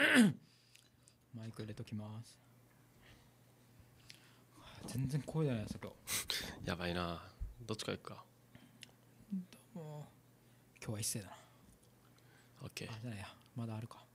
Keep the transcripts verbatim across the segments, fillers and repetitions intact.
マイク入れときます。全然声出ないですよ今日。やばいな。どっちか行くか。 どうも。今日は一斉だな。 オッケー。 あ、じゃないや。まだあるか。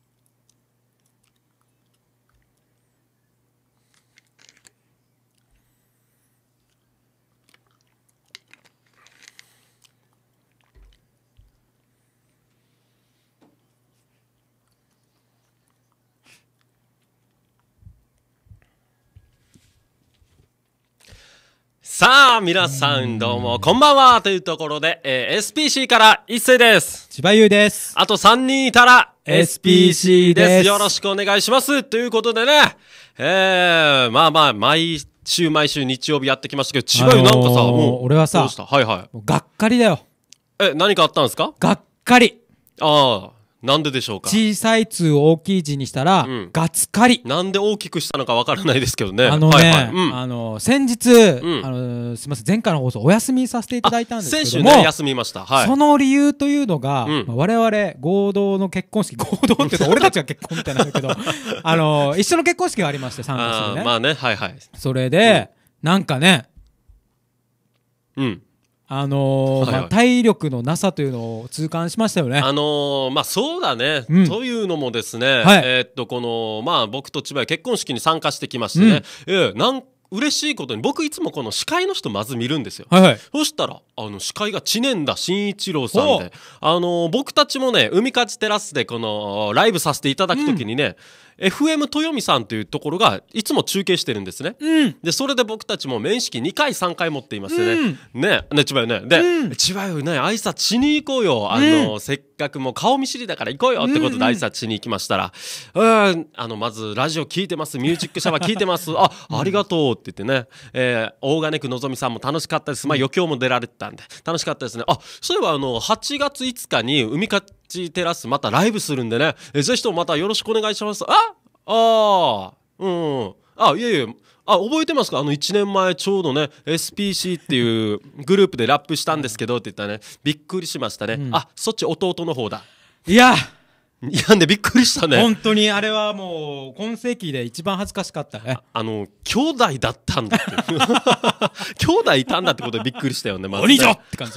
さあ皆さんどうもこんばんはというところで、えー、エスピーシー から一斉です。 千葉優です。 あとさんにんいたらエスピーシー です。 よろしくお願いしますということでね、えー、まあまあ毎週毎週日曜日やってきましたけど、千葉優なんかさ、あのー、もう俺はさ、 どうした？はいはい。 がっかりだよ。 え、何かあったんですか？ がっかり。 ああ。なんででしょうか。 小さい図を大きい字にしたら、うん、ガツカリ。 なんで大きくしたのかわからないですけどね。 あのね、 はいはい、うん、 あの先日、うん、あのすみません前回の放送お休みさせていただいたんですけども、 先週ね休みました。はい。 その理由というのが、 うんまあ、我々合同の結婚式、合同っていうか俺たちが結婚みたいなんだけど、あの一緒の結婚式がありまして参加するね。 まあね、はいはい。 それで、うん、なんかね、 うん。 あのーはいはいまあ、体力のなさというのを痛感しましたよね。 あのー、まあそうだね、うん、というのもですね、 はい、 えー、っとこのまあ僕と千葉や結婚式に参加してきましてね、うん、えー、なん嬉しいことに僕いつもこの司会の人まず見るんですよ。 はいはい、 そしたらあの司会が知念田真一郎さんで、あのー、僕たちもね海勝テラスでこのライブさせていただくときにね、うん、エフエム 豊見さんというところがいつも中継してるんですね、うん、でそれで僕たちも面識にかいさんかい持っていましてね、うん、ねね千葉よねで、うん、千葉よね挨拶しに行こうよ、あの、うん、せっかくもう顔見知りだから行こうよってことで挨拶しに行きましたら、うんうん、あのまずラジオ聞いてます、ミュージックシャワー聞いてますあ、ありがとうって言ってね、えー、大金区のぞみさんも楽しかったです、まあ余興も出られてたんで楽しかったですね。あ、そういえばあのはちがついつかに海勝テラスまたライブするんでね、えー、ぜひともまたよろしくお願いします。ああー、うん、あ、いえいえ、あ、覚えてますか？あのいちねんまえちょうどね エスピーシー っていうグループでラップしたんですけどって言ったらね、びっくりしましたね、うん、あ、そっち弟の方だ。 いやいやんでびっくりしたね。 本当にあれはもう今世紀で一番恥ずかしかったね。 あの兄弟だったんだって兄弟いたんだってことでびっくりしたよね。まずね、 鬼じゃって感じ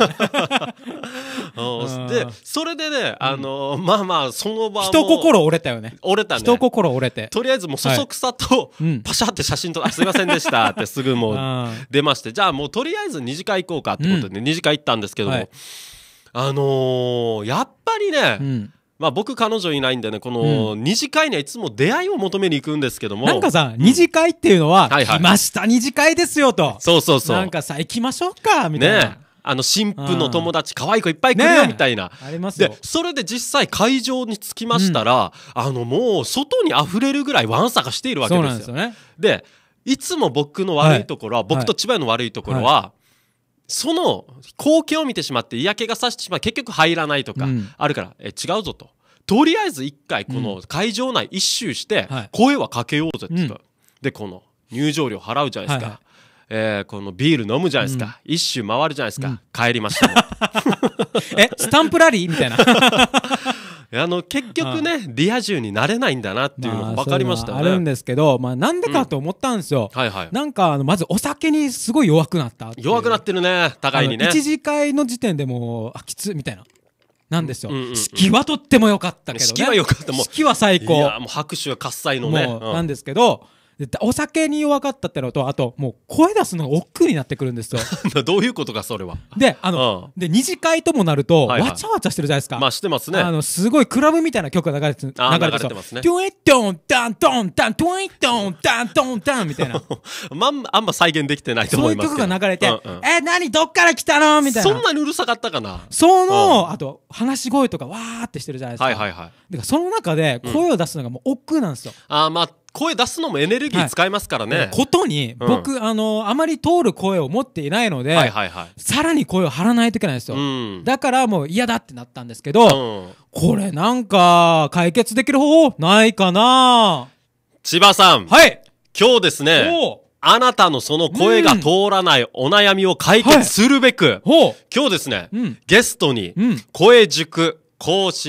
でそれでね、あのー、まあまあその場も人心折れたよね。 折れたね。 人心折れてとりあえずもうそそくさと、はい、パシャって写真とあすいませんでしたってすぐもう出まして、じゃあもうとりあえず二次会行こうかってことで、ね、うん、二次会行ったんですけども、はい、あのー、やっぱりね、うん、まあ僕彼女いないんでね、この二次会にはいつも出会いを求めに行くんですけども、 なんかさ、二次会っていうのは、来ました二次会ですよと、 そうそうそう、 なんかさ行きましょうかみたいな、 ね、あの新婦の友達可愛い子いっぱい来るよみたいな、 ね、ありますよ。 でそれで実際会場に着きましたら、うん、あのもう外に溢れるぐらいわんさかしているわけですよ。そうなんですよね。でいつも僕の悪いところは、はい、僕と千葉の悪いところは、はい、その光景を見てしまって嫌気がさしてしまう、結局入らないとかあるから、うん、え違うぞと、とりあえず一回この会場内一周して声はかけようぜって言った、うん、でこの入場料払うじゃないですか、はいはい、えー、このビール飲むじゃないですか、うん、一周回るじゃないですか、うん、帰りましたねえスタンプラリーみたいなあの結局ねリア充になれないんだなっていうのが分かりましたよね。 まあ、あるんですけど、まあ、なんでかと思ったんですよ、うん、はいはい、なんかあのまずお酒にすごい弱くなったっていう。 弱くなってるね、互いにね。 一次会の時点でもうあきつみたいななんですよ、うんうんうん、式はとっても良かったけどね。 式は良かった、もう式は最高。 いやもう拍手が喝采のね、 もうなんですけど、お酒に弱かったってのと、あともう声出すのが億劫になってくるんですよどういうことかそれは。 であの、うん、で二次会ともなると、はいはい、わちゃわちゃしてるじゃないですか。 まあしてますね。 あのすごいクラブみたいな曲が流れて流れてますね。トゥイットンタントンタントゥイットンタントンタンみたいなまんあんま再現できてないと思いますけど、 そういう曲が流れて、うんうん、え何どっから来たのみたいな。 そんなにうるさかったかな。 その、うん、あと話し声とかわーってしてるじゃないですか。 はいはいはい。 でその中で声を出すのがもう億劫なんですよ、 うん、あまあ声出すのもエネルギー使いますからね、 はい、ことに僕、うん、あのあまり通る声を持っていないので、はいはいはい、さらに声を張らないといけないんですよ、うん、だからもう嫌だってなったんですけど、うん、これなんか解決できる方法ないかな。 千葉さん、 はい、 今日ですね、あなたのその声が通らないお悩みを解決するべく、うん、はい、今日ですね、うん、ゲストに声塾講師の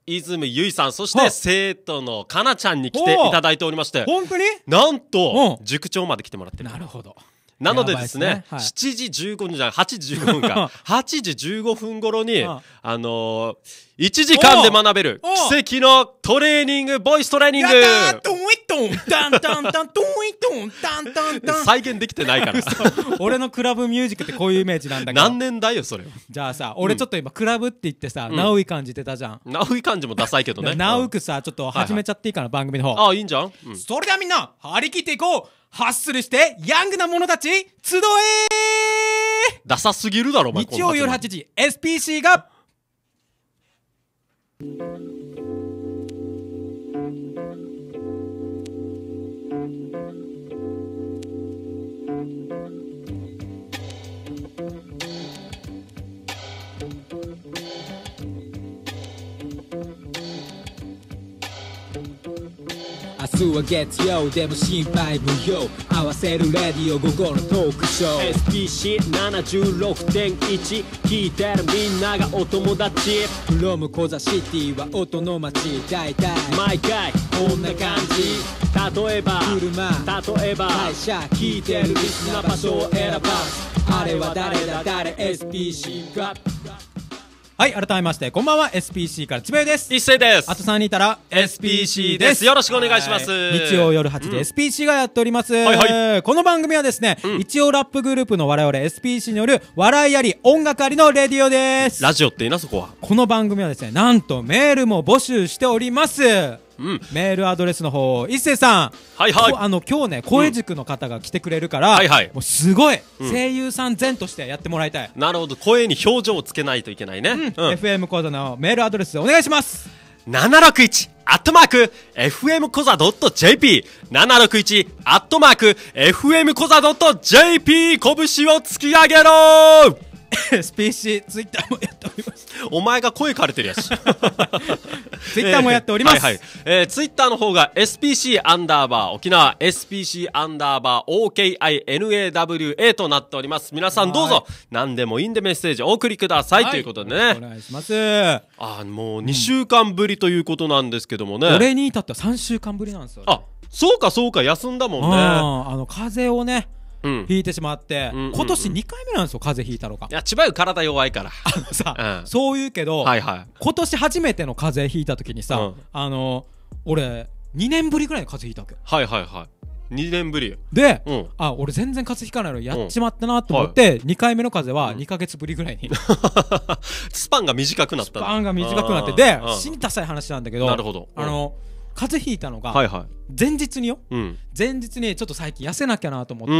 泉ゆいさん、そして生徒のかなちゃんに来ていただいておりまして、 本当になんと塾長まで来てもらってる。 なるほど。 なのでですね、しちじじゅうごふんじゃない、はちじじゅうごふんかはちじじゅうごふん頃にあのいちじかんで学べる奇跡のトレーニング、ボイストレーニング。 やったー、トンイトンタンタンタントンイトンタンタンタン。 再現できてないから俺のクラブミュージックってこういうイメージなんだけど。 何年だよそれ。 じゃあさ、俺ちょっと今クラブって言ってさ、ナウイ感じてたじゃん。 ナウイ感じもダサいけどね。 ナウくさ、ちょっと始めちゃっていいかな、番組の方。 ああ、いいんじゃん。 それではみんな張り切っていこう。ハッスルしてヤングな者たち集えー。 ダサすぎるだろお前。 日曜夜はちじ エスピーシー が明日は月曜でも心配無用、合わせるレディオ午後のトークショーエスピーシーななじゅうろくてんいち 聞いてるみんながお友達 from コザシティは音の街、大体毎回こんな感じ。 例えば車、 例えば会社、聞いてるリスナー場所を選ばず、あれは誰だ誰 エスピーシー が。 はい、改めましてこんばんは。 エスピーシー からつべです一斉です。 あとさんにんいたら エスピーシー です。 よろしくお願いします。 日曜夜はちじ エスピーシー がやっております、はいはい、この番組はですね、うん、一応ラップグループの我々 エスピーシー による笑いあり音楽ありのレディオです。 ラジオっていいなそこは。 この番組はですね、なんとメールも募集しております。うん、メールアドレスの方、一斉さん、 はいはい、 あの今日ね声塾の方が来てくれるから、うん、はいはい、もうすごい、うん、声優さん前としてやってもらいたい。 なるほど、声に表情をつけないといけないね、うんうん、エフエム 講座のメールアドレスお願いします。 ななろくいちアットマーク エフエム コザ ドット ジェーピー ななろくいちアットマーク エフエム コザ ドット ジェーピー 拳を突き上げろエスピーシー ツイッターもやっております。 お前が声枯れてるやつツイッターもやっております、 はいはい、えー、ツイッターの方が エスピーシー アンダーバー沖縄 エスピーシー アンダーバー オーケーアイエヌエーダブリューエー となっております。皆さんどうぞ何でもいいんでメッセージお送りください、はい、ということでね、 お願いします。 あもうにしゅうかんぶりということなんですけどもね、 俺に至ってはさんしゅうかんぶりなんですよ、ね、 あそうかそうか、休んだもんね。 ああの風邪をねうん、引いてしまって、うんうんうん、今年にかいめなんですよ、風邪ひいたのが。 いや千葉よ体弱いからあのさ、うん、そう言うけど、はいはい、今年初めての風邪ひいた時にさ、うん、あの俺にねんぶりぐらいの風邪ひいたわけ。 はいはいはい、にねんぶりで、うん、あ俺全然風邪ひかないのやっちまったなと思って、うん、にかいめの風邪はにかげつぶりぐらいに、うん、 スパンが短くなったスパンが短くなってで死にダサい話なんだけど、 なるほど、 あの風邪ひいたのが前日によ、はいはい、前日にちょっと最近痩せなきゃなと思って、うん、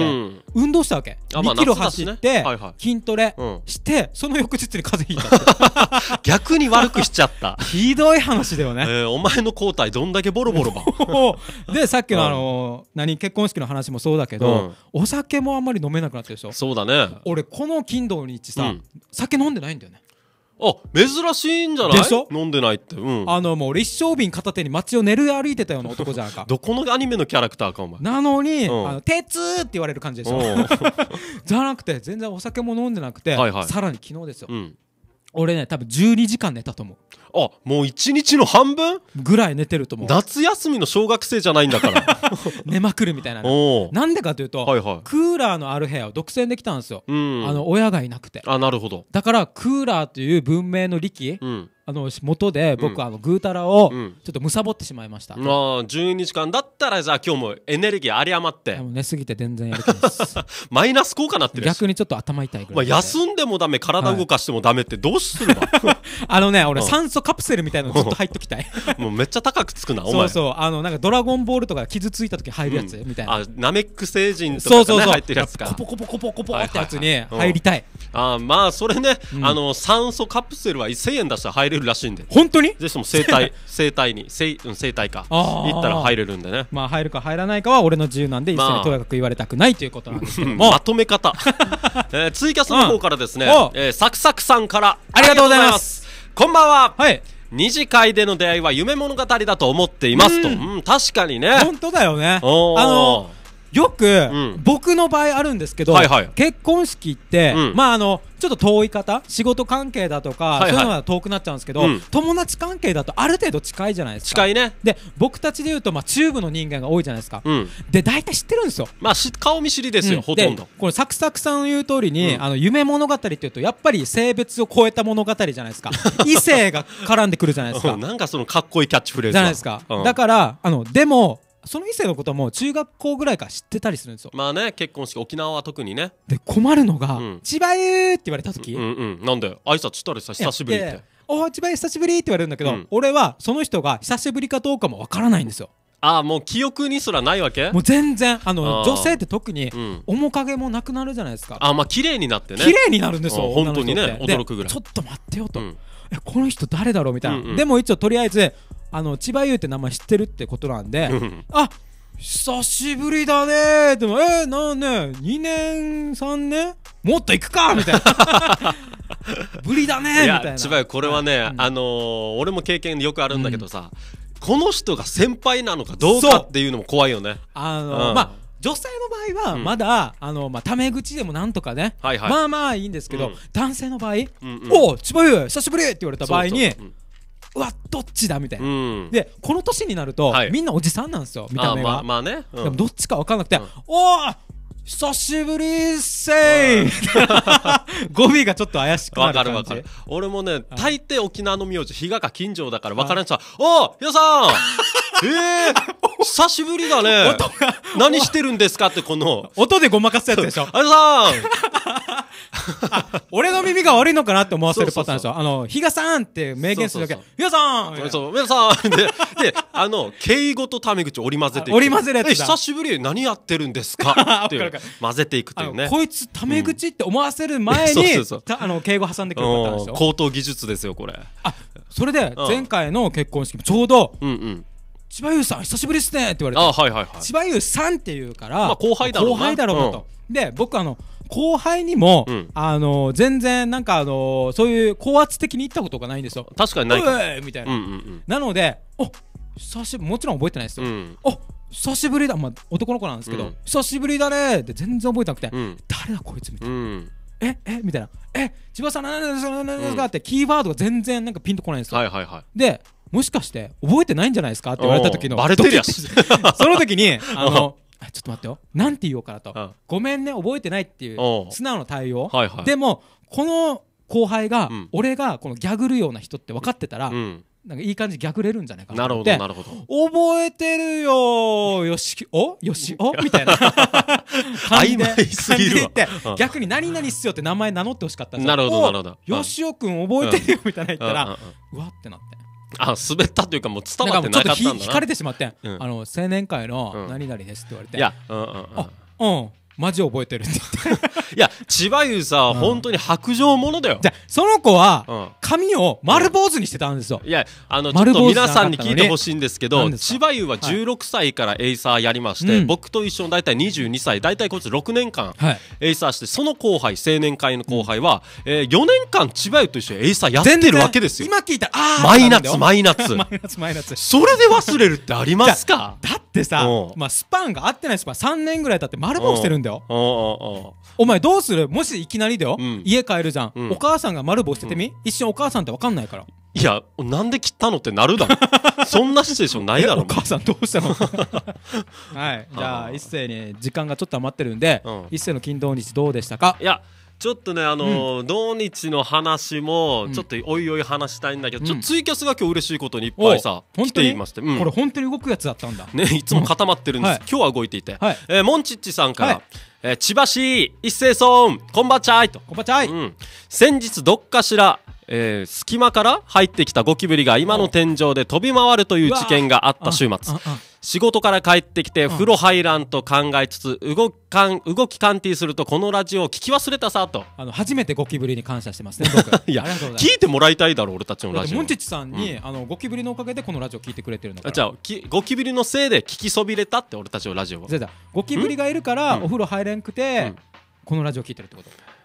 運動したわけ。にキロ走って、ねはいはい、筋トレして、うん、その翌日に風邪ひいたって逆に悪くしちゃったひどい話だよね、 えー、お前の抗体どんだけボロボロばでさっきのあの、うん、何結婚式の話もそうだけど、うん、お酒もあんまり飲めなくなってるでしょ。 そうだね。 俺この金土日さ、うん、酒飲んでないんだよね。 あ珍しいんじゃないでしょ。 飲んでないって、うん、 あのもう俺一升瓶片手に街を練り歩いてたような男じゃんかどこのアニメのキャラクターかお前。 なのに、うん、あの鉄って言われる感じでしょじゃなくて全然お酒も飲んでなくて、はいはい、さらに昨日ですよ、うん、俺ね多分じゅうにじかん寝たと思う。 あもういちにちの半分ぐらい寝てると思う。 夏休みの小学生じゃないんだから寝まくるみたいな。なんでかというと、はいはい、クーラーのある部屋を独占できたんですよ、うん、あの親がいなくて。 あなるほど。 だからクーラーという文明の利器、うん、あの元で僕、うん、あのグータラをちょっと貪ってしまいました、うん、 あじゅうにじかんだったらじゃあ今日もエネルギー有り余って寝すぎて全然やる気ですマイナス効果なってるし逆にちょっと頭痛いぐらい、 まあ、休んでもダメ体動かしてもダメってどうするの、はい、 あのね俺酸素カプセルみたいなのずっと入っときたいもうめっちゃ高くつくなお前。 そうそうあのなんかドラゴンボールとか傷ついた時入るやつ、うん、みたいな。 あナメック星人とか、ね、そうそうそう入ってるやつか。 コポコポコポコポってやつに入りたい、はいはいはい、あまあそれね、うん、あの酸素カプセルはせんえん出したら入れるらしいんで。 本当にぜひとも生体生体に生、うん、生体か行ったら入れるんでね。 まあ入るか入らないかは俺の自由なんで一斉にとやかく言われたくないということなんですけどもまとめ方、えー、ツイキャスの方からですね、うんえー、サクサクさんからありがとうございます。 こんばんは。 はい二次会での出会いは夢物語だと思っていますと。うん、確かにね。 本当だよね。あのよく僕の場合あるんですけど、結婚式ってまああのちょっと遠い方、仕事関係だとかそういうのは遠くなっちゃうんですけど、友達関係だとある程度近いじゃないですか。 近いね。 で僕たちでいうとまあ中部の人間が多いじゃないですか。で大体知ってるんですよ。 まあ顔見知りですよ、ほとんど。 これサクサクさんの言う通りにあの夢物語っていうとやっぱり性別を超えた物語じゃないですか。異性が絡んでくるじゃないですか。 なんかそのかっこいいキャッチフレーズじゃないですか。だからあのでもその異性のことも中学校ぐらいから知ってたりするんですよ。 まあね、結婚式沖縄は特にね。 で困るのが「千葉優」って言われた時、 うんうん、なんで挨拶したらさ久しぶりって 「お千葉優久しぶり」って言われるんだけど、俺はその人が久しぶりかどうかもわからないんですよ。 ああ、もう記憶にすらないわけ？ もう全然あの女性って特に面影もなくなるじゃないですか。 あ、まあ綺麗になってね。 綺麗になるんですよ。 本当にね、驚くぐらい。 ちょっと待ってよと、えこの人誰だろうみたいな。でも一応とりあえずあの千葉優って名前知ってるってことなんで、あ久しぶりだねー。でもえー、なんねにねんさんねんもっと行くかみたいなぶりだねーみたいな。 いや千葉優これはね、はい、あのー、俺も経験よくあるんだけどさ、うん、この人が先輩なのかどうかっていうのも怖いよね。 あのーうん、まあ女性の場合はまだ、うん、あのまあタメ口でもなんとかね、はいはい、まあまあいいんですけど、うん、男性の場合、うんうん、お千葉優久しぶりって言われた場合に、そうそう、うん、うわどっちだみたいな、うん、でこの年になると、はい、みんなおじさんなんですよ見た目が。 あまあまあね、うん、 でもどっちか分かんなくて、うん、おー久しぶりっせい語尾がちょっと怪しくなる感じ。 わかるわかる。俺もね大抵沖縄の名字比嘉か金城だから分からんさ、おー皆さんえー久しぶりだね何してるんですかってこの音でごまかすやつでしょ。 あやさん俺の耳が悪いのかなって思わせるパターンでしょ。あの比嘉さんって明言するだけ比嘉さんそう皆さんでであの敬語とタメ口織り交ぜていく。 織り交ぜるやつだ。 久しぶり何やってるんですかっていう混ぜていくというね。 こいつタメ口って思わせる前にあの敬語挟んでくるパターンでしょ。 高等技術ですよこれ。 あそれで前回の結婚式もちょうど千葉優さん久しぶりっすねって言われて、 あ、はいはいはい、 千葉優さんって言うから、 まあ、後輩だろうな、 後輩だろうなと、うん、で僕あの後輩にも、うん、あの全然なんかあのそういう高圧的に言ったことがないんですよ。 確かにないかもみたいな、うんうんうん、なのでお久しぶりもちろん覚えてないですよ、うん、お久しぶりだ、まあ、男の子なんですけど、うん、久しぶりだねって全然覚えてなくて、うん、誰だこいつみたいな、うん、ええみたいなえ千葉さん何ですか何ですかってキーワードが全然なんかピンとこないんですよ、 はいはいはい、 でもしかして覚えてないんじゃないですかって言われた時のバレてるやしその時にあのちょっと待ってよなんて言おうかなとごめんね覚えてないっていう素直な対応、はいはい、でもこの後輩が、うん、俺がこのギャグるような人って分かってたら、うん、なんかいい感じギャグれるんじゃないかなと思って。なるほどなるほど。覚えてるよよしおよしおみたいな感じで曖昧すぎるわって逆に何々っすよって名前名乗ってほしかったんですよ。 なるほどなるほど。 よしおくん覚えてるよみたいな言ったらうわってなって。 あ滑ったというかもう伝わってなかったんだな。 ちょっと引かれてしまって、うん、あの青年会の何々ですって言われて、 いやうんうんうん、 あうんマジ覚えてるって言っていや千葉優さ、うん、本当に白状者だよ。 じゃその子は、うん、髪を丸坊主にしてたんですよ。 いやあのちょっと皆さんに聞いてほしいんですけど、千葉優はじゅうろくさいからエイサーやりまして、はい、僕と一緒の大体にじゅうにさい大体こいつろくねんかんエイサーして、その後輩青年会の後輩は、うんえー、よねんかん千葉優と一緒にエイサーやってるわけですよ。 今聞いたらあマイナツマイナツマイナツマイナツそれで忘れるってありますか。 だってさ、まあ、スパンが合ってないスパンさんねんぐらい経って丸坊主してるんだよ。お前どうするもしいきなりだよ、うん、家帰るじゃん、うん、お母さんが丸棒しててみ、うん、一瞬お母さんって分かんないから。 いやなんで切ったのってなるだろそんなシチュエーションないだろお母さんどうしたのはいじゃあ一斉に時間がちょっと余ってるんで、うん、一斉の金土日どうでしたか。 いやちょっとねあのーうん、土日の話もちょっとおいおい話したいんだけど、うん、ちょっとツイキャスが今日嬉しいことにいっぱいさ来ていまして、うん、 これ本当に動くやつだったんだねいつも固まってるんです、はい、今日は動いていて、はいえー、モンチッチさんから、はいえー、千葉市一斉村こんばんちゃいとこんばんちゃい、うん、 先日どっかしら、えー、隙間から入ってきたゴキブリが今の天井で飛び回るという事件があった週末、仕事から帰ってきて風呂入らんと考えつつ動きかん動きカンティするとこのラジオを聞き忘れたさと。 あの初めてゴキブリに感謝してますね僕いや聞いてもらいたいだろ俺たちのラジオ。 モンチッチさんに、うん、あのゴキブリのおかげでこのラジオ聞いてくれてるんだから。 じゃあゴキブリのせいで聞きそびれたって俺たちのラジオを。 ゴキブリがいるからお風呂入れんくて、うん、このラジオ聞いてるってこと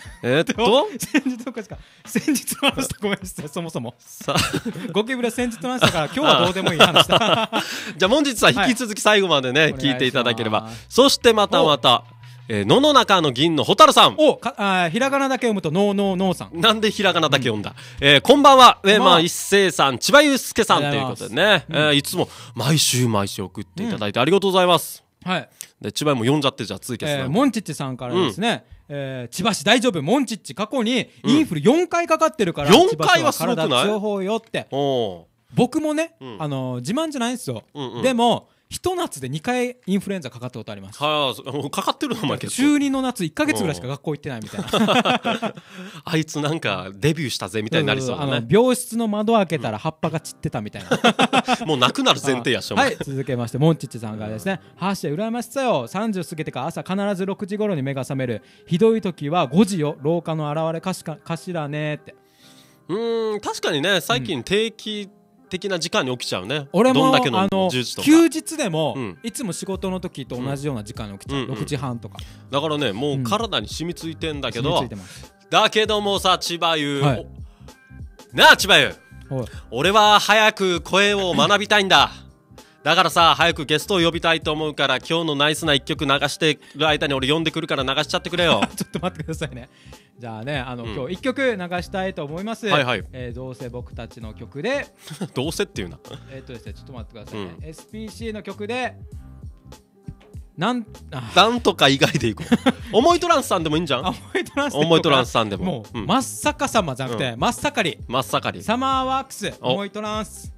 えっと先日の話か先日の話だごめんなさいそもそもさゴキブリは先日の話だから今日はどうでもいい話だじゃあ本日は引き続き最後までね、はい、聞いていただければ。そしてまたまたえー、野の中の銀の蛍さん。 おかあひらがなだけ読むとノーノーノーさん。 なんでひらがなだけ読んだ、うんえー、こんばんは、えー、まあ一斉さん千葉祐介さんということでね、うんえー、いつも毎週毎週送っていただいてありがとうございます、 うん、はいで千葉も読んじゃってじゃあツイキャスえー、モンチッチさんからですね、うんえー、千葉市大丈夫モンチッチ過去にインフルよんかいかかってるから、うん、 よんかいはすごくない？ 体強方よって僕もね、うん、あのー、自慢じゃないんですよ、うんうん、でもひと夏でにかいインフルエンザかかったことあります。 はあ、かかってるのお前結構中にの夏いっかげつぐらいしか学校行ってないみたいなあいつなんかデビューしたぜみたいになりそうだね。 あの病室の窓開けたら葉っぱが散ってたみたいなもうなくなる前提やしょ。 はい続けましてモンチッチさんからですねはし羨ましさよさんじゅう過ぎてから朝必ずろくじ頃に目が覚めるひどい時はごじよ廊下の現れかしか、かしらねって。 うーん確かにね最近定期、うん的な時間に起きちゃうね。 俺もどんだけのあのじゅうじとか休日でも、うん、いつも仕事の時と同じような時間に起きちゃう、うん、ろくじはんとかだからねもう体に染みついてんだけど、うん、だけどもさ千葉優、はい、なあ千葉優俺は早く声を学びたいんだだからさ早くゲストを呼びたいと思うから今日のナイスないっきょく流してる間に俺呼んでくるから流しちゃってくれよちょっと待ってくださいね。じゃあねあの、うん、今日いっきょく流したいと思います、 はいはいえー、どうせ僕たちの曲でどうせっていうなえっとですねちょっと待ってくださいね、うん、エスピーシー の曲でなんなんとか以外でいこう思いトランスさんでもいいんじゃん。 思いトランス思いトランスさんでももう、うん、真っ逆さまじゃなくて、うん、真っ盛り真っ盛りサマーワークス思いトランス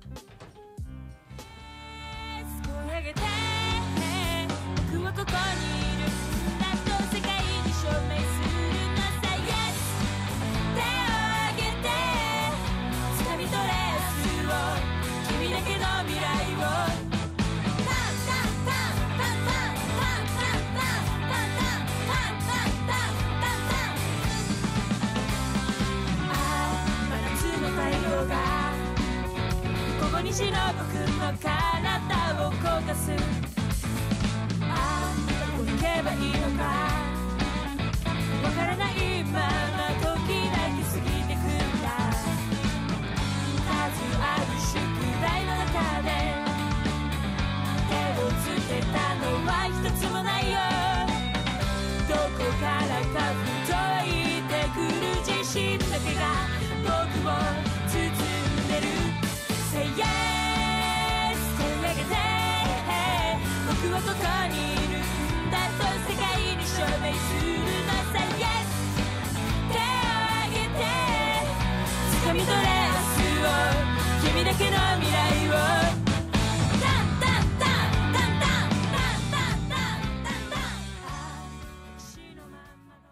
西の僕の体を焦がすああどこに行けばいいのかわからないまま時だけ過ぎてくんだ数ある宿題の中で手をつけたのは一つもないよどこからかふといてくる自信だけが僕を包んでるSay yes 声上げて僕はここにいるんだと世界に証明するの Say yes 手を上げて掴み取れ明日を君だけの未来をタンタンタンタンタンタンタンタンタンタン私のまんまの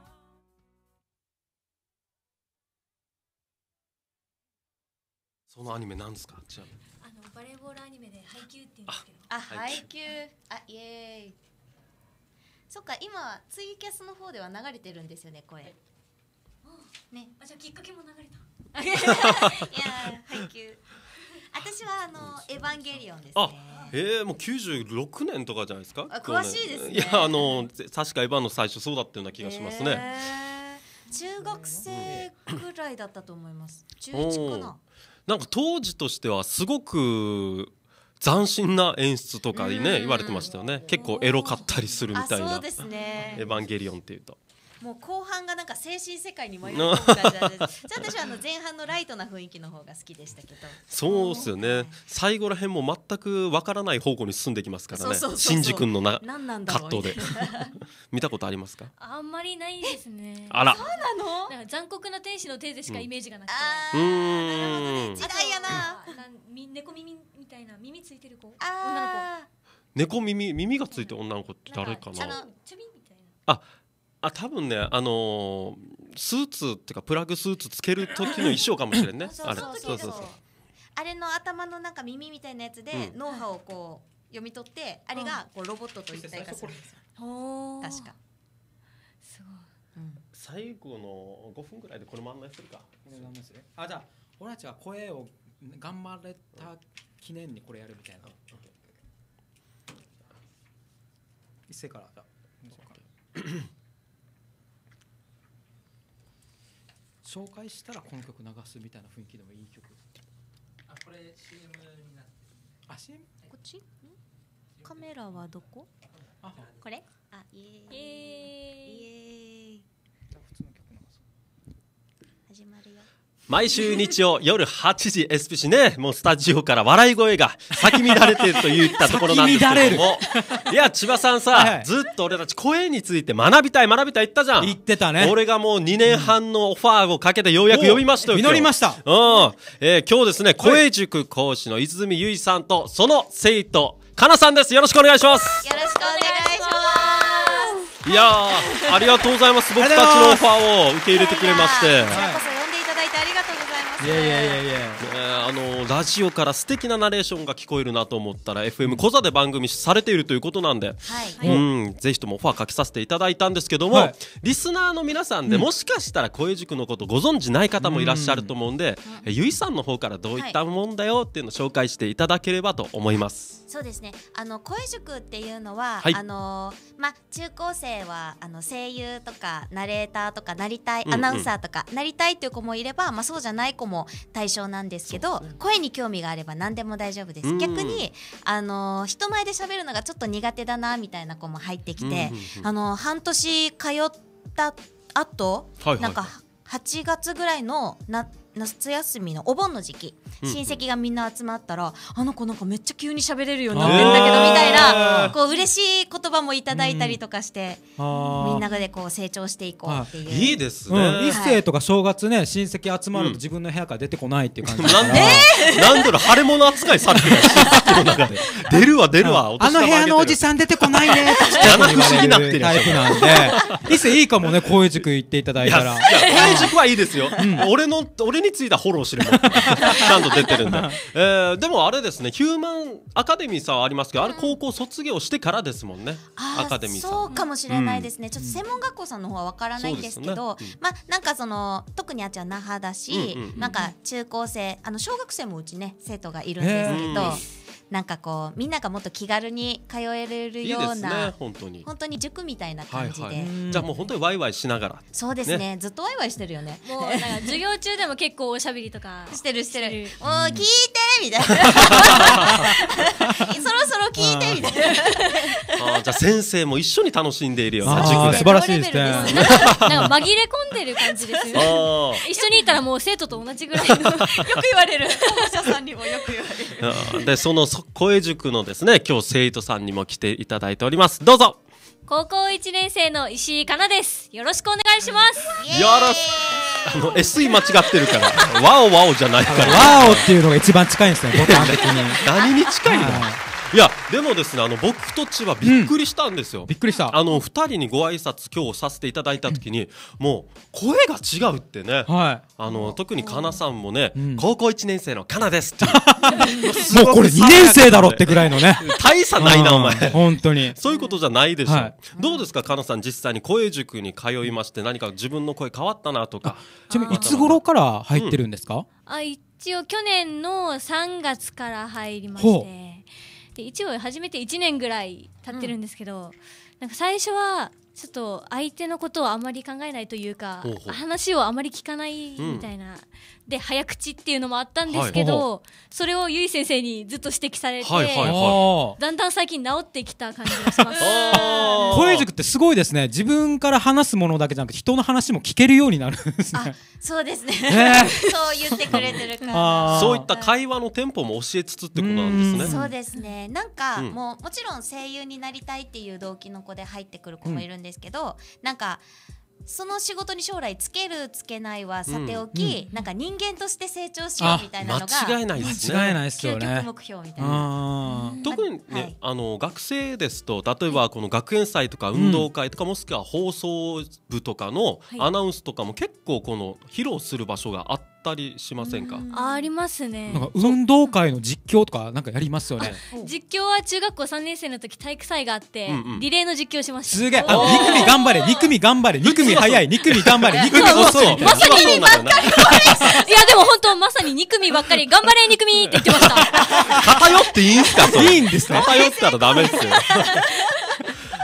そのアニメなんですか。じゃあのバレーボールアニメでハイキューって言うんですけど。 あ、ハイキュー。あ、イエーイ。そっか、今ツイキャスの方では流れてるんですよね、声。ね。 あ、じゃあきっかけも流れた。いやー、ハイキュー。私はあのエヴァンゲリオンですね。 あ、えー、もうきゅうじゅうろくねんとかじゃないですか。 あ、詳しいですね。 いやあの確かエヴァンの最初そうだったような気がしますね。 えー、中学生くらいだったと思います。中いちかな。 なんか当時としてはすごく斬新な演出とかにね言われてましたよね。結構エロかったりするみたいな。 そうですね。 エヴァンゲリオンっていうともう後半がなんか精神世界に迷い込む感じなんで私はあの前半のライトな雰囲気の方が好きでしたけど。 そうですよね。最後らへんも全くわからない方向に進んできますからね。シンジ君のな葛藤で見たことありますか。 あんまりないですね。 あら、 そうなの。 なんか残酷な天使のテーゼしかイメージがなくて、 うん、あー、なるほどね、時代やな。 猫耳みたいな耳ついてる子、女の子。 猫耳耳がついてる女の子って誰かな。 あのチュビみたいな。 ああ、多分ね、あのー、スーツっていうかプラグスーツつける時の衣装かもしれんね。あれ、そうそうそう。 あれの頭のなんか耳みたいなやつで脳波をこう読み取って、あれがこうロボットと一体化するんですよ。確か。 すごい。 最後のごふんぐらいでこれも案内するか。 あ、じゃあ俺たちが声を頑張れた記念にこれやるみたいな。一斉からじゃあ。 紹介したらこの曲流すみたいな雰囲気でもいい曲。 あ、これ シーエム になってる。 あ、シーエム？ こっち？カメラはどこ？ あ、 これ？あ、イエーイ。イエーイ。 じゃあ普通の曲流そう。 始まるよ。 毎週日曜夜はちじ エスピーシー ね、もうスタジオから笑い声が咲き乱れているといったところなんですけどもいや千葉さんさ、はいはい、ずっと俺たち声について学びたい学びたい言ったじゃん。 言ってたね。 俺がもうにねんはんのオファーをかけてようやく呼びましたよ。 実りました。 うん、えー、今日ですね、声塾講師の泉結衣さんとその生徒かなさんです。よろしくお願いします。 よろしくお願いします。 いやー、ありがとうございます。僕たちのオファーを受け入れてくれまして。 こちらこそ呼んでいただいてありがとうございます。 いやいやいやいや、 えー、あのラジオから素敵なナレーションが聞こえるなと思ったら エフエム コザで番組されているということなんで、はい、うん、ぜひともオファーかけさせていただいたんですけども、はい、リスナーの皆さんで、うん、もしかしたら声塾のことご存知ない方もいらっしゃると思うんで、うん、ゆいさんの方からどういったもんだよっていうのを紹介していただければと思います。 そうですね、あの声塾っていうのは、 はい、 あのま、中高生はあの声優とかナレーターとかなりたい、アナウンサーとかなりたいっていう子もいれば、まあ、そうじゃない子も対象なんですけど、ね、声に興味があれば何でも大丈夫です。逆にあの人前で喋るのがちょっと苦手だなみたいな子も入ってきて、あの半年通った後、はいはい、なんかはちがつぐらいのな夏休みのお盆の時期、うん、親戚がみんな集まったら、あの子なんかめっちゃ急に喋れるようになってんだけどみたいな、こう嬉しい言葉もいただいたりとかして、うん、みんなでこう成長していこうっていう。 いいですね、 うん、一世とか正月ね、親戚集まると自分の部屋から出てこないっていう感じだから、うん、 なんだろう、腫れ物扱いされてる親戚の中で出るわ出るわ、 あの部屋のおじさん出てこないねってちっちゃい子に言われるタイプなんで、一世いいかもね、声塾行っていただいたら。 いや声塾はいいですよ、うん、俺の俺についたフォローしてるもんちゃんと出てるんで、えー、でもあれですね、ヒューマンアカデミーさんはありますけど、あれ高校卒業してからですもんね、アカデミーさん。 そうかもしれないですね、うん、ちょっと専門学校さんの方はわからないんですけど、ね、うん、まあなんかその特にあっちは那覇だし、うんうんうん、なんか中高生、あの小学生もうちね生徒がいるんですけど、なんかこうみんながもっと気軽に通えるような、いいですね、本当に本当に塾みたいな感じで、はいはい、 じゃあもう本当にワイワイしながら。そうですね、ね、ずっとワイワイしてるよね。 もうなんか授業中でも結構おしゃべりとかしてるしてる、もう聞いてみたいなそろそろ聞いてみたいな。 あ、じゃあ先生も一緒に楽しんでいるような塾で。 素晴らしいですね。 なんか紛れ込んでる感じですよね。一緒にいたらもう生徒と同じぐらいのよく言われる、保護者さんにもよく言われる。 でその声塾のですね、今日生徒さんにも来ていただいております。どうぞ。 高校いちねん生の石井かなです。よろしくお願いします。 よろしく。あの エスイー 間違ってるからワオワオじゃないからワオっていうのが一番近いんですね、ボタン的に。 何に近いの？いやでもですね、あの僕とちはびっくりしたんですよ、 うん、びっくりした。 あのふたりにご挨拶今日させていただいた時に、うん、もう声が違うってね、はい、あの特にかなさんもね、うん、高校いちねん生のかなですってもうこれにねん生だろってぐらいのね大差ないなお前本当にそういうことじゃないでしょ、はい、どうですかかなさん、実際に声塾に通いまして何か自分の声変わったなとか。 ちなみにいつ頃から入ってるんですか？うん、 あ、一応去年のさんがつから入りまして、で一応始めていちねんぐらい経ってるんですけど、うん、なんか最初はちょっと相手のことをあまり考えないというか、ほうほう、話をあまり聞かないみたいな、うん、で早口っていうのもあったんですけど、はい、それをゆい先生にずっと指摘されて、はいはいはい、だんだん最近治ってきた感じがします声塾ってすごいですね。自分から話すものだけじゃなくて人の話も聞けるようになるんですね。あ、 そうですね、えー、そう言ってくれてるからそういった会話のテンポも教えつつってことなんですね。 そうですね、なんか、うん、もうもちろん声優になりたいっていう動機の子で入ってくる子もいるんですけど、うん、なんかその仕事に将来つけるつけないはさておき、うん、なんか人間として成長しようみたいなのが間違いないですね。 間違いないですよね。 究極目標みたいな。 特にね、はい、あの学生ですと例えばこの学園祭とか運動会とか、もしくは放送部とかのアナウンスとかも結構この披露する場所があったりしませんか？ ありますね。 なんか運動会の実況とかなんかやりますよね。 実況は中学校さんねん生の時体育祭があって、うんうん、リレーの実況しました。 すげえ。に組頑張れ、に組頑張れ、に組早い、に組頑張れ、に組遅い。 まさにばっかり。いやでも本当まさにに組ばっかり頑張れに組って言ってました。 偏っていいんすか？ いいんですね。 偏ったらダメですよ。え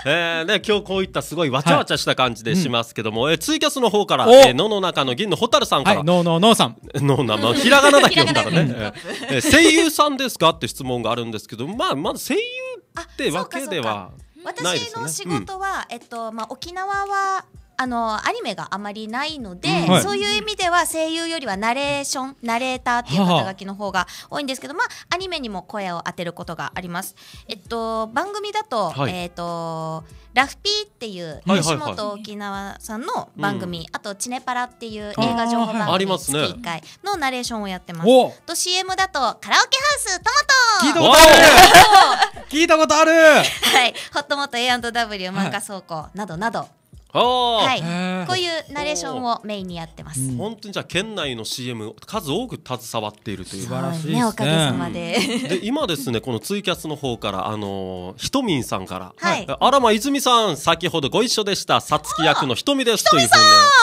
えーね、今日こういったすごいわちゃわちゃした感じでしますけども、はい、うん、えツイキャスの方から、 おえー、野の中の銀の蛍さんから、 はい、のののさんのな、まあ、ひらがなだけ読んだらねえー、声優さんですかって質問があるんですけど、まあ、まず声優ってわけではないですよね。 私の仕事は、うん、えっとまあ、沖縄はあのアニメがあまりないので、 うん、 そういう意味では声優よりはナレーションナレーターっていう肩書きの方が多いんですけど、まあアニメにも声を当てることがあります。えっと番組だと、はい、えっとラフピーっていう吉本沖縄さんの番組、はいはいはい、あとチネパラっていう映画情報番組月いっかいのナレーションをやってます。と シーエム だとカラオケハウストマト聞いたことある聞いたことあるはいホットモット エーアンドダブリュー 漫画倉庫などなど、はい、こういうナレーションをメインにやってます。 本当にじゃあ県内の シーエム 数多く携わっているという素晴らしいですね。 ね、おかげさまで。 で今ですねこのツイキャスの方からあのー、ひとみんさんから、 はい、 あらま泉さん先ほどご一緒でしたさつき役のひとみですというふうに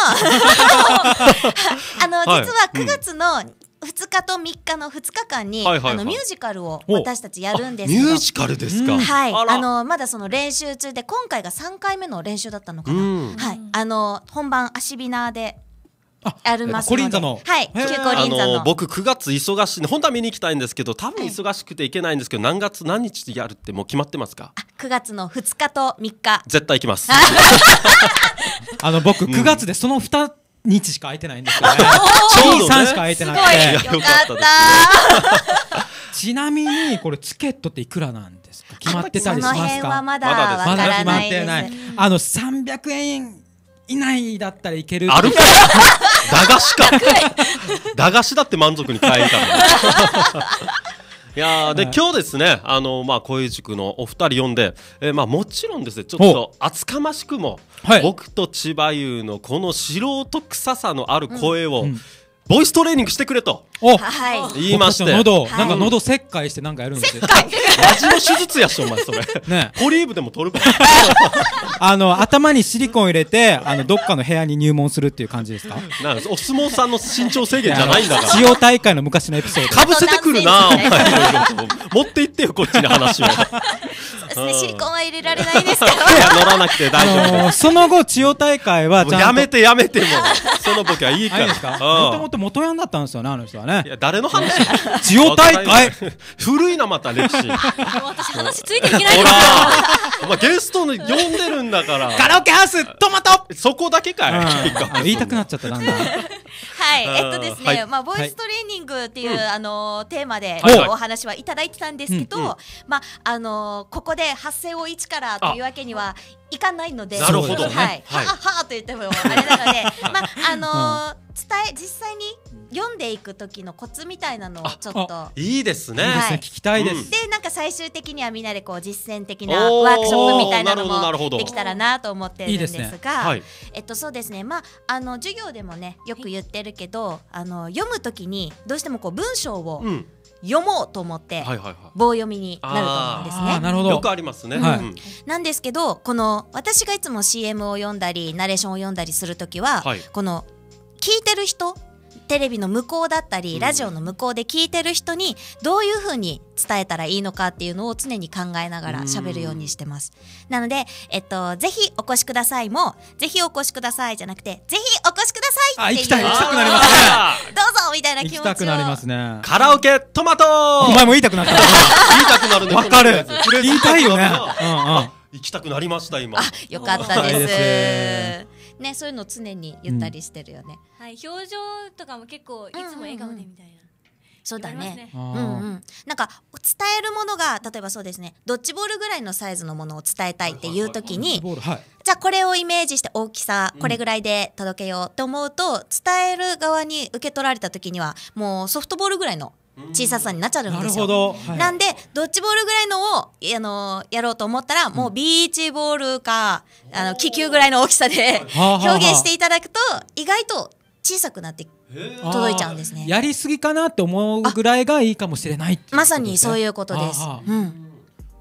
あの実はくがつのふつかとみっかのふつかかんに、はいはいはい、あのミュージカルを私たちやるんですけど、 ミュージカルですか、 うん、はい、あ, あのまだその練習中で今回がさんかいめの練習だったのかな、うん、はい、あの本番アシビナーでやりますので、 コリンザの、 はい、旧コリンザの、 あの僕くがつ忙しい本当は見に行きたいんですけど多分忙しくて行けないんですけど、はい、何月何日でやるってもう決まってますか？ あくがつのふつかとみっか絶対行きますあの僕くがつでそのににちしか空いてないんですよねちょうどさんしか空いてなくてよかったちなみにこれチケットっていくらなんですか？決まってたりしますか？ その辺はまだわからないです。まだ決まってない。 あのさんびゃくえん以内だったらいける。 あるか駄菓子か駄菓子だって満足に買えるからいやで、はい、今日ですねあの、まあ、声塾のお二人呼んで、えーまあ、もちろんですねちょっと厚かましくも、はい、僕と千葉優のこの素人臭さのある声を、うんうんボイストレーニングしてくれと言いまして、 喉なんか喉切開してなんかやるんですよ。 マジの手術やしお前それ。ね、ポリーブでも取るか。 あの頭にシリコン入れてあのどっかの部屋に入門するっていう感じですか？ なんお相撲さんの身長制限じゃないんだから。 千代大会の昔のエピソード。 かぶせてくるな。持っていってよこっちに話を。 そうですね、シリコンは入れられないですけど。 乗らなくて大丈夫、 あのー、その後千代大会はちゃんとやめてやめてもうそのボケはいいから。 もともと元ヤンだったんですよねあの人はね。 いや誰の話？ 千代大会古いなまた歴史。 私話ついていけない。 ほらお前ゲストに呼んでるんだからカラオケハウストマトそこだけかい、 うん、言いたくなっちゃったなんだはいえっとですね、はい、まあボイストレーニングっていう、はい、あのー、テーマで、 はいはい、 お話はいただいてたんですけど、うんうん、まああのー、ここで発声を一からというわけにはいかないので、 なるほど、ね、 はい、はい、ははと言ってもあれなのでまああのーうん伝え実際に読んでいく時のコツみたいなのをちょっといいですね、 はい、いいですね聞きたいです、 うん、でなんか最終的にはみんなでこう実践的なワークショップみたいなのもできたらなと思ってるんですが、いいですね、はい、えっとそうですねまああの授業でもねよく言ってるけど、はい、あの読む時にどうしてもこう文章を、うん読もうと思って棒読みになると思うんですね。 なるほど。 よくありますね、 はいうん、 なんですけどこの私がいつも シーエム を読んだりナレーションを読んだりするときは、はい、この聞いてる人テレビの向こうだったり、うん、ラジオの向こうで聞いてる人にどういう風に伝えたらいいのかっていうのを常に考えながら喋るようにしてます。なので、えっと、ぜひお越しくださいもぜひお越しくださいじゃなくてぜひお越しくださいっていうあ行きたい行きたくなりますねどうぞみたいな気持ちを行きたくなりますね。 カラオケトマトお前も言いたくなった言いたくなるね。 わかる言いたいよねうんうん行きたくなりました今。 あよかったですね、そういうの常に言ったりしてるよね、 うん、はい、表情とかも結構いつも笑顔でみたいな、うんうんうん、 そうだね、うんうん、なんか伝えるものが例えばそうですねドッジボールぐらいのサイズのものを伝えたいっていう時に、はいはい、じゃあこれをイメージして大きさこれぐらいで届けようと思うと、うん、伝える側に受け取られた時にはもうソフトボールぐらいの小ささになっちゃうんですよ。 なるほど、はい、 なんでドッジボールぐらいのをあのやろうと思ったら、うん、もうビーチボールかあの気球ぐらいの大きさで表現していただくと意外と小さくなって届いちゃうんですね。 やりすぎかなって思うぐらいがいいかもしれないっていうことですね。 まさにそういうことです。うん、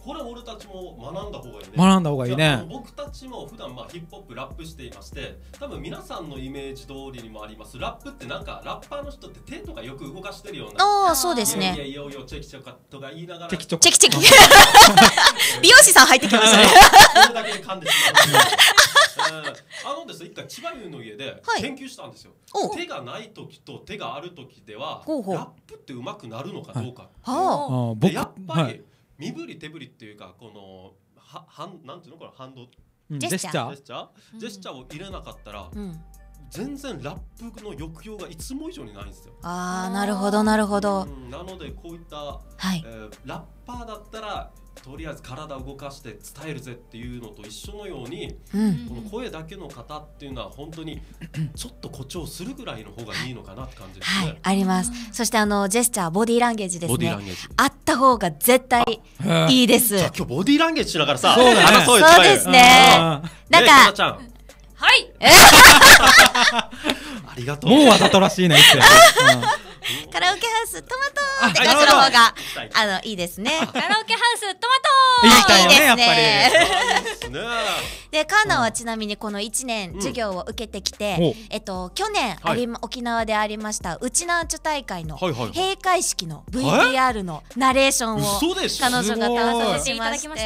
これ俺たちも学んだ方がいいね。 学んだ方がいいね。 僕たちも普段まあヒップホップラップしていまして、多分皆さんのイメージ通りにもあります。ラップってなんかラッパーの人って手とかよく動かしてるような。 ああ、そうですね。 いやいやいやチェキチェカとか言いながら。 チェキチェキ。チェキチェキ。美容師さん入ってきましたね。 それだけで噛んでしまう。あのですね、一回千葉優の家で研究したんですよ。手がない時と手がある時ではラップって上手くなるのかどうか。でやっぱり身振り手振りっていうかこのははんなんていうのこれハンドジェスチャージェスチャージェスチャーを入れなかったら全然ラップの抑揚がいつも以上にないんですよ。 ああ、なるほどなるほど。 なのでこういったはいえーラッパーだったらとりあえず体を動かして伝えるぜっていうのと一緒のように、うん、この声だけの方っていうのは本当にちょっと誇張するぐらいの方がいいのかなって感じですね。 はい、あります。そしてあのジェスチャー、ボディーランゲージですね。 ボディーランゲージあった方が絶対いいです。 じゃあ今日ボディーランゲージしながらさ、 そうだね、 そうですね。なんか、 ちゃんはい。 ありがとう。 もうわざとらしいね。 カラオケハウストマトって感じの方があのいいですね。 カラオケハウストマトいいたよね、やっぱり。で、カーナはちなみにこのいちねん授業を受けてきて、えっと去年あり沖縄でありましたうちなんちゅ大会の閉会式の ブイティーアール のナレーションを彼女が担当させていただきました。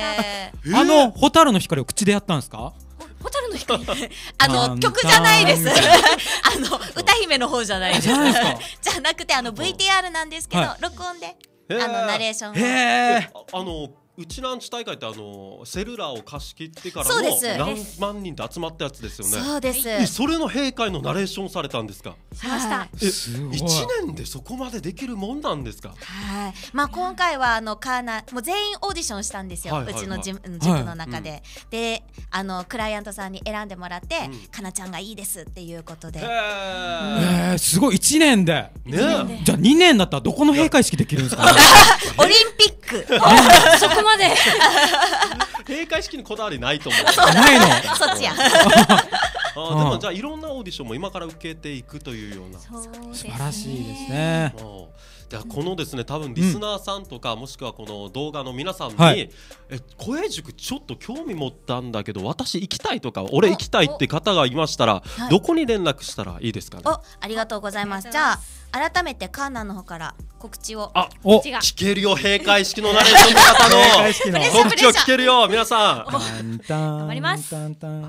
あの蛍の光を口でやったんですか？ 蛍の光あの曲じゃないです。あの歌姫の方じゃないです。じゃなくてあの ブイティーアール なんですけど、録音であのナレーションを。 へー。あのうちなんち大会ってあのセルラーを貸し切ってからの何万人で集まったやつですよね。 そうです。 それの閉会のナレーションされたんですか？ しました。 え、一年でそこまでできるもんなんですか？ はい。まあ今回はあのカーナもう全員オーディションしたんですよ。うちのジム塾の中で。で、あのクライアントさんに選んでもらってかなちゃんがいいですっていうことで。 え、すごい一年で。じゃあにねんだったらどこの閉会式できるんですか？ オリンピック。 そこまで閉会式にこだわりないと思う。 ないの。 そっちや。 あ、でもじゃあいろんなオーディションも今から受けていくというような。 素晴らしいですね。 じゃあこのですね、多分リスナーさんとかもしくはこの動画の皆さんに、え、声塾ちょっと興味持ったんだけど私行きたいとか俺行きたいって方がいましたらどこに連絡したらいいですかね？ お、ありがとうございます。じゃあ改めてカーナの方から告知を。 あ、聞けるよ、閉会式のナレーションの方の告知を聞けるよ、皆さん。 頑張ります。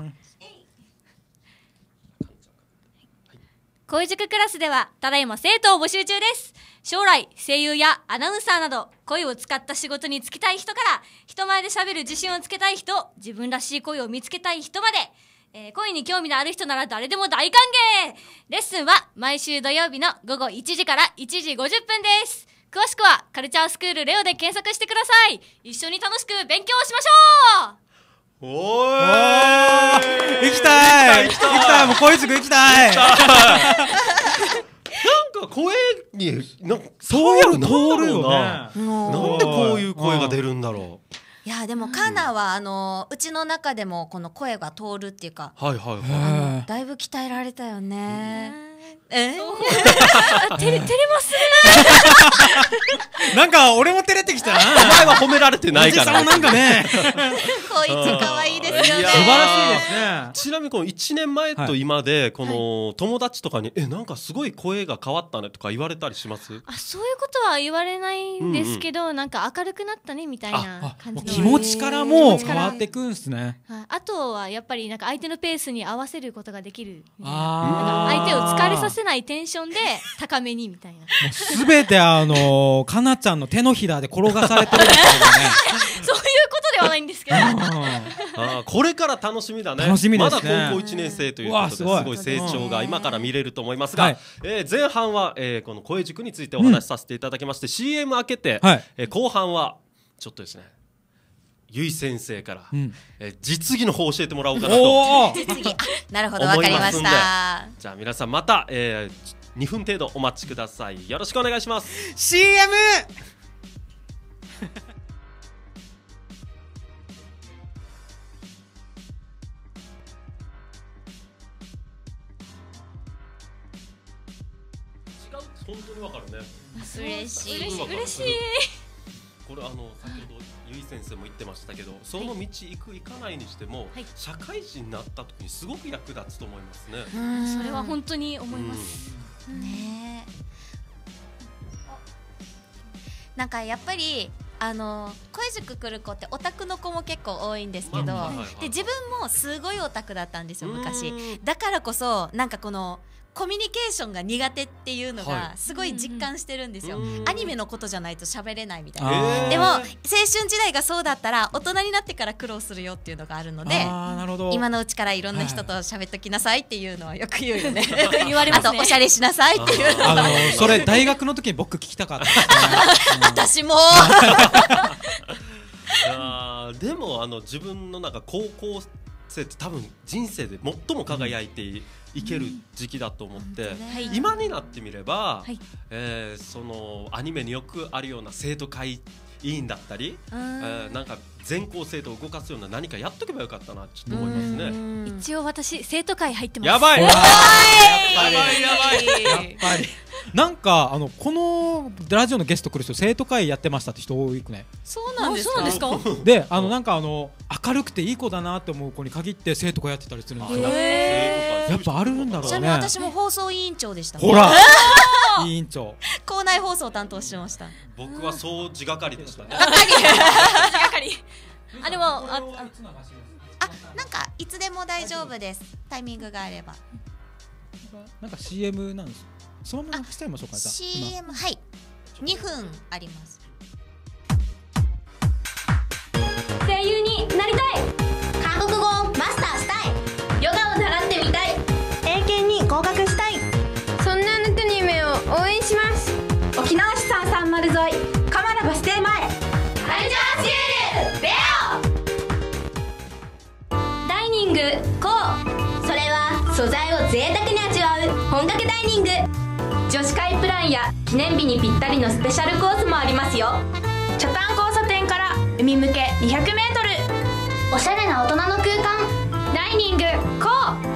声塾クラスではただいま生徒を募集中です。将来声優やアナウンサーなど声を使った仕事に就きたい人から人前で喋る自信をつけたい人、自分らしい声を見つけたい人まで、えー、声に興味のある人なら誰でも大歓迎。レッスンは毎週土曜日の午後いちじからいちじごじゅっぷんです。詳しくはカルチャースクールレオで検索してください。一緒に楽しく勉強しましょう。 おーい、 行きたい行きたい、もう声塾行きたい。なんか声になんかそうやる通るよね。 なんでこういう声が出るんだろう。 いやでもカーナはあのうちの中でもこの声が通るっていうか、 はいはいはい、 だいぶ鍛えられたよね。え？ 照れますね。 なんか俺も照れてきたな。 お前は褒められてないから。 なんかね。 こいつ可愛いですよね。素晴らしいですね。 ちなみにこのいちねんまえと今でこの友達とかにえなんかすごい声が変わったねとか言われたりします？ あ、そういうことは言われないんですけど、なんか明るくなったねみたいな感じで。 気持ちからもう変わってくんすね。 あとはやっぱりなんか相手のペースに合わせることができる。相手を疲れさせないテンションで高めにみたいな。 すべてあのかなちゃんの手のひらで転がされてるんですけどね。 そういうことではないんですけど。 あ、これから楽しみだね。 楽しみですね。 まだ高校いちねん生ということですごい成長が今から見れると思いますが、はい、えー、前半は、えー、この声塾についてお話しさせていただきまして、うん、シーエム 明けて、はい、えー、後半はちょっとですね、ゆい先生から、うん、えー、実技の方を教えてもらおうかなと。 実技、なるほど、わかりました。 じゃあ皆さんまた、えー、にふん程度お待ちください。よろしくお願いします。 シーエム本当にわかるね。 嬉しい嬉しい。 これあの先ほどゆい先生も言ってましたけど、その道行く行かないにしても、はい、社会人になった時にすごく役立つと思いますね。 それは本当に思います、 うん、ねえ、なんかやっぱりあの恋塾来る子ってオタクの子も結構多いんですけど、まあはいはいはい、で自分もすごいオタクだったんですよ昔。だからこそなんかこのコミュニケーションが苦手っていうのがすごい実感してるんですよ、はい、アニメのことじゃないと喋れないみたいな。でも青春時代がそうだったら大人になってから苦労するよっていうのがあるので、今のうちからいろんな人と喋っときなさいっていうのはよく言うよね言われますね。あとおしゃれしなさいっていうのあのそれ大学の時に僕聞きたかったですね私もあでもあの自分のなんか高校生って多分人生で最も輝いていける時期だと思って、うんね、今になってみれば、はい、えー、そのアニメによくあるような生徒会委員だったり、えー、なんか全校生徒を動かすような何かやっとけばよかったなちょっと思いますね。 一応私生徒会入ってます。 やばいやばいやばいやっぱりなんかあのこのラジオのゲスト来る人生徒会やってましたって人多いくね。 そうなんですか。 であのなんかあの明るくていい子だなって思う子に限って生徒会やってたりするんですよ。やっぱあるんだろうね。 ちなみに私も放送委員長でした。 ほら委員長校内放送を担当してました。 僕は掃除係でしたね。 係あでもああなんかいつでも大丈夫です。タイミングがあれば。 なんか シーエム なんです。そのまましてみましょうか。じゃあシーエム はいにふんあります。 声優になりたい。 韓国語をマスターしたい。 ヨガを習ってみたい。 英検に合格したい。 そんなあなたの夢を応援します。 沖縄市さんさんまる沿いカマラバス停前。 カルチャーシールレオダイニングこう。それは素材を贅沢に味わう本格ダイニング。女子会プランや記念日にぴったりのスペシャルコースもありますよ。 北谷交差点から海向けにひゃくメートル。 おしゃれな大人の空間。ダイニングこう。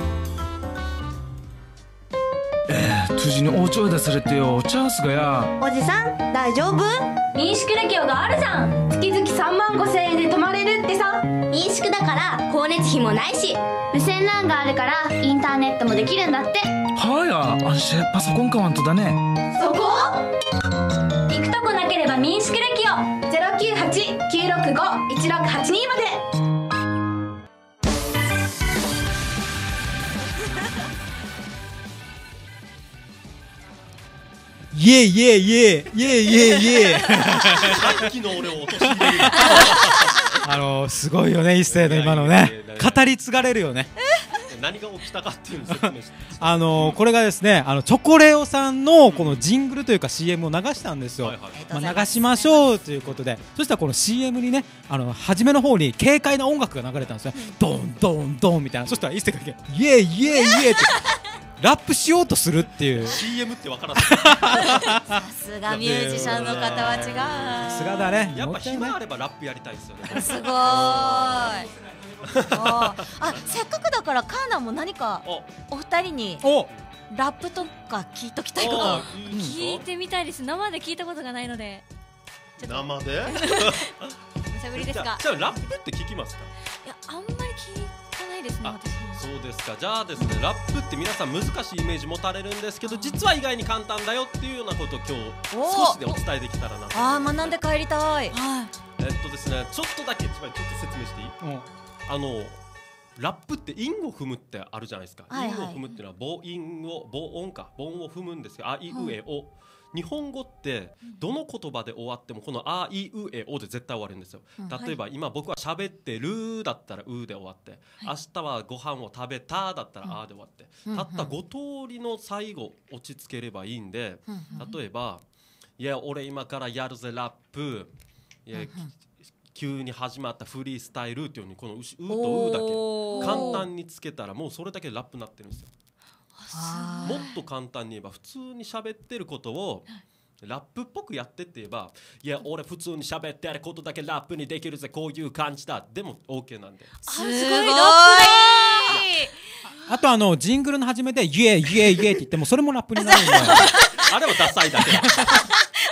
えー、辻にお茶出されてよ。チャンスがや。 おじさん大丈夫？ 民宿レキオがあるじゃん。 月々さんまんごせんえんで泊まれるってさ。 民宿だから光熱費もないし、無線 ラン があるからインターネットもできるんだって。 はや、あんしパソコン買わんとだね。 そこ？行くとこなければ民宿レキオ。 ゼロきゅうはち きゅうろくご いちろくはちにまで。 イエイイエイイエイイエイイエイイエイさっきの俺を落としてるあのすごいよね一世の今のね語り継がれるよね。 何が起きたかっていうのを説明してあのこれがですねあのチョコレオさんのこのジングルというか シーエム を流したんですよ、はいはい、まあ、流しましょうということで、そしたらこの シーエム にねあの初めの方に軽快な音楽が流れたんですよ、うん、ドンドンドンみたいな。そしたら一世がイエイイエイイエイってラップしようとするっていうシーエム って分からないさすがミュージシャンの方は違う。 さすがだね。 やっぱ暇あればラップやりたいですよね。 すごーいあ, あせっかくだからカーナも何かお二人にラップとか聞いときたいこと聞いてみたいです。生で聞いたことがないので。 生で無茶ぶりですか。 じゃあラップって聞きますか。 いやあんまり聞かないですね私。 そうですか。じゃあですねラップって皆さん難しいイメージ持たれるんですけど、実は意外に簡単だよっていうようなことを今日少しでお伝えできたらなと。 あー学んで帰りたい、 はい、えっとですねちょっとだけちょっと説明していい、うん、あのラップって韻を踏むってあるじゃないですか、はいはい、韻を踏むっていうのは母音を母音か母音を踏むんですよ。あいうえお、日本語ってどの言葉で終わってもこのあいうえおで絶対終わるんですよ、うん、例えば今僕は喋ってるだったらうで終わって、はい、明日はご飯を食べただったらあで終わって、うん、たったご通りの最後落ち着ければいいんで、うん、例えばいや俺今からやるぜラップ、いや、うん、急に始まったフリースタイルっていうようにこのうとうだけ簡単につけたらもうそれだけでラップになってるんですよ。もっと簡単に言えば普通に喋ってることをラップっぽくやってって言えば、いや俺普通に喋ってることだけラップにできるぜこういう感じだでも OK なんで。 すごいラップあとあのジングルの始めでイエイイエイイエイって言ってもそれもラップになるんであれはダサいだけ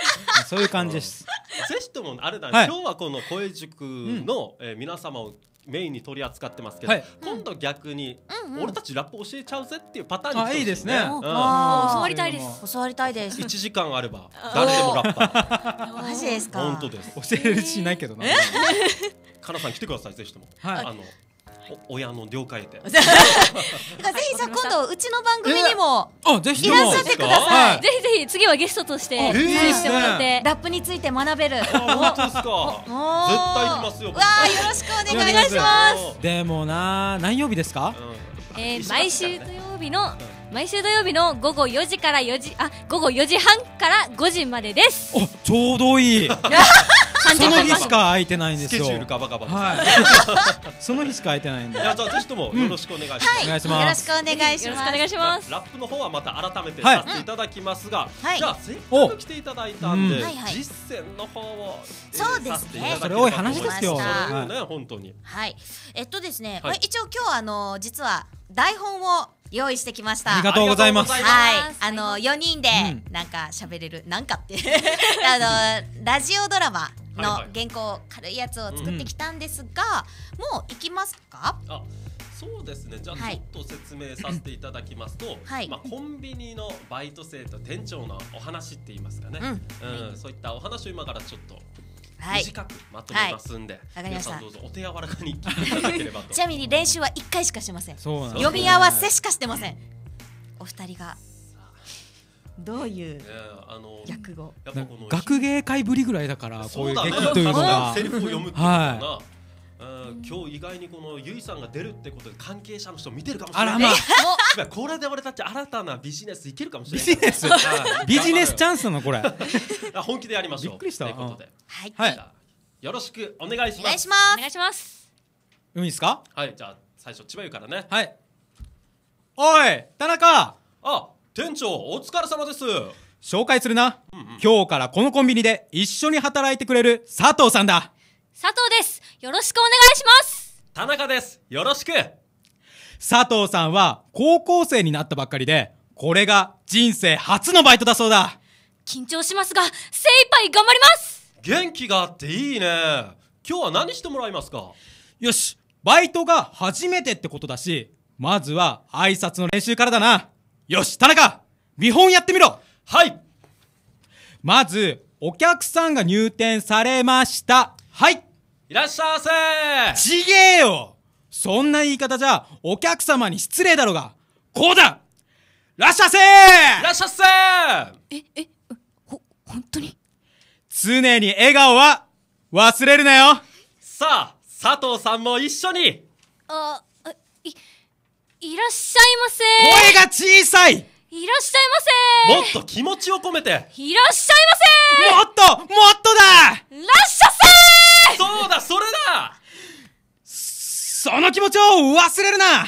そういう感じです。 ぜひともあれだ、 はい、 今日はこの声塾の、うんえー、皆様をメインに取り扱ってますけど、はい、今度逆に、うん、俺たちラップ教えちゃうぜっていうパターンに来てほしいね。 あ、いいですね。うん、 教わりたいです。 教わりたいです。 いちじかんあれば誰でもラッパー。 マジですか。 本当です。 教えるしないけどな。 かなさん来てくださいぜひとも。はい、あの親の了解で。ぜひさ今度うちの番組にもいらっしゃってください。 ぜひぜひ次はゲストとして出演してもらってラップについて学べる。 本当ですか。絶対行きますよ。 わあよろしくお願いします。 でもな何曜日ですか？ えー、毎週土曜日の毎週土曜日の午後よじからよじあ午後よじはんからごじまでです。 おちょうどいい。その日しか空いてないんですよ。 スケジュールガバガバ。 はい。その日しか空いてないんで。 いやじゃあぜひともよろしくお願いします。 お願いします。 よろしくお願いします。 よろしくお願いします。 ラップの方はまた改めてさせていただきますが、じゃあせっかく来ていただいたんで実践の方をそうですね。 それ多い話ですよ。 ね本当に。 はい。えっとですね、一応今日あの実は台本を用意してきました。 ありがとうございます。 はい、あのよにんでなんか喋れる、うん、なんかってあのラジオドラマの原稿軽いやつを作ってきたんですが、もう行きますか？ あ、そうですね。じゃあちょっと説明させていただきますと、はい、まあコンビニのバイト生と店長のお話って言いますかね。うん、うん、そういったお話を今からちょっと。短くまとめますんで、はい、皆さんどうぞお手柔らかに聞いていただければと。 ちなみに練習はいっかいしかしてません。読み合わせしかしてません。お二人がどういう訳語、 学芸会ぶりぐらいだからこういう劇というのがセリフを読むっていうのが今日意外にこのゆいさんが出るってことで関係者の人見てるかもしれない。あらまあこれで俺たち新たなビジネスいけるかもしれない。 ビジネスビジネスチャンスなのこれ。 本気でやりましょう。 びっくりした。 ということで、 はい、 よろしくお願いします。お願いします。 お願いします。 いいですか？ はい、じゃあ最初千葉ゆからね。 はい。おい田中。 あ、店長お疲れ様です。 紹介するな。今日からこのコンビニで一緒に働いてくれる佐藤さんだ。 佐藤です。よろしくお願いします。 田中です。よろしく。 佐藤さんは高校生になったばっかりで、これが人生初のバイトだそうだ。 緊張しますが精一杯頑張ります。 元気があっていいね。今日は何してもらいますか？ よし、バイトが初めてってことだし、まずは挨拶の練習からだな。よし田中、見本やってみろ。 はい。 まずお客さんが入店されました。はい、 いらっしゃいませ。 ちげえよ、そんな言い方じゃお客様に失礼だろうが。こうだ、らっしゃせー。 いらっしゃっせー。ええほ本当に？ 常に笑顔は忘れるなよ。 さあ佐藤さんも一緒に。 ああいいらっしゃいませ。 声が小さい。 いらっしゃいませ。もっと気持ちを込めて。 いらっしゃいませ。もっともっとだ。 らっしゃせ。 そうだそれだ。 その気持ちを忘れるな。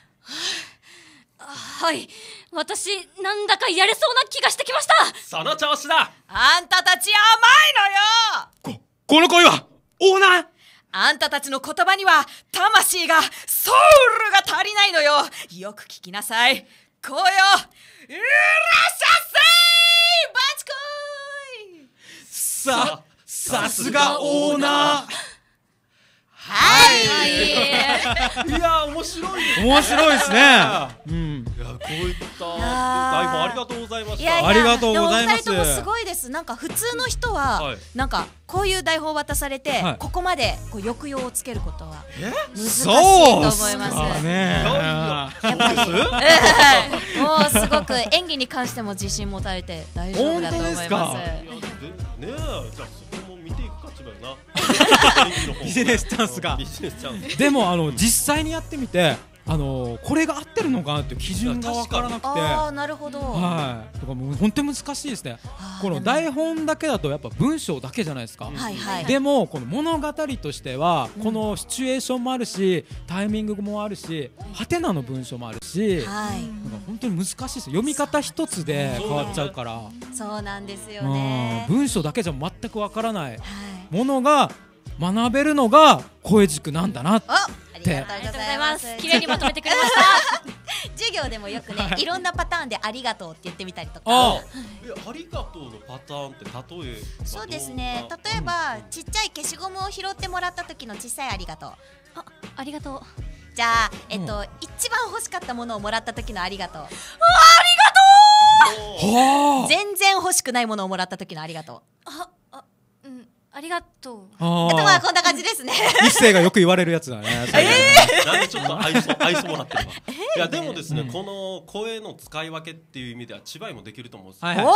はい、私なんだかやれそうな気がしてきました。 その調子だ。 あんたたち甘いのよ。ここの声はオーナー。 あんたたちの言葉には魂がソウルが足りないのよ。よく聞きなさい。こうよ、いらっしゃっせー。バチコイ。 ささすがオーナー。 はい。 いや面白い。 面白いですね。うん。 いやこういった台本ありがとうございました。 いやいやありがとうございます。 でもお二人ともすごいです。なんか普通の人は、はい、なんかこういう台本を渡されて、はい、ここまでこう抑揚をつけることは難しいと思います。 そうね。 やっぱりもうすごく演技に関しても自信持たれて大丈夫だと思います。 ねえ、じゃあそこも見ていくかちばよな。 ビジネスチャンスが。 ビジネスチャンス。 でもあの実際にやってみて、あのこれが合ってるのかなっていう基準が分からなくて。 ああなるほど。 はい。だからもう本当に難しいですね。この台本だけだとやっぱ文章だけじゃないですか。 はいはい。 でもこの物語としてはこのシチュエーションもあるし、タイミングもあるし、ハテナの文章もあるし、はい。なんか本当に難しいです。読み方一つで変わっちゃうから。 そうなんですよね。 文章だけじゃ全く分からないものが学べるのが声塾なんだなって。 ありがとうございます。 綺麗にまとめてくれました。 授業でもよくねいろんなパターンでありがとうって言ってみたりとか。 あありがとうのパターンって例えばそうですね、例えばちっちゃい消しゴムを拾ってもらった時の小さいありがとう。 あ、ありがとう。 じゃあ、えっと、うん、一番欲しかったものをもらった時のありがとう。ありがとう。全然欲しくないものをもらった時のありがとう。 あ、あ、うん、ありがとう。 あとはこんな感じですね。 一世がよく言われるやつだね。 えー、なんでちょっと愛想愛想もらってるわ。いやでもですね、うん、この声の使い分けっていう意味では千葉井もできると思うんですよ。はいはい、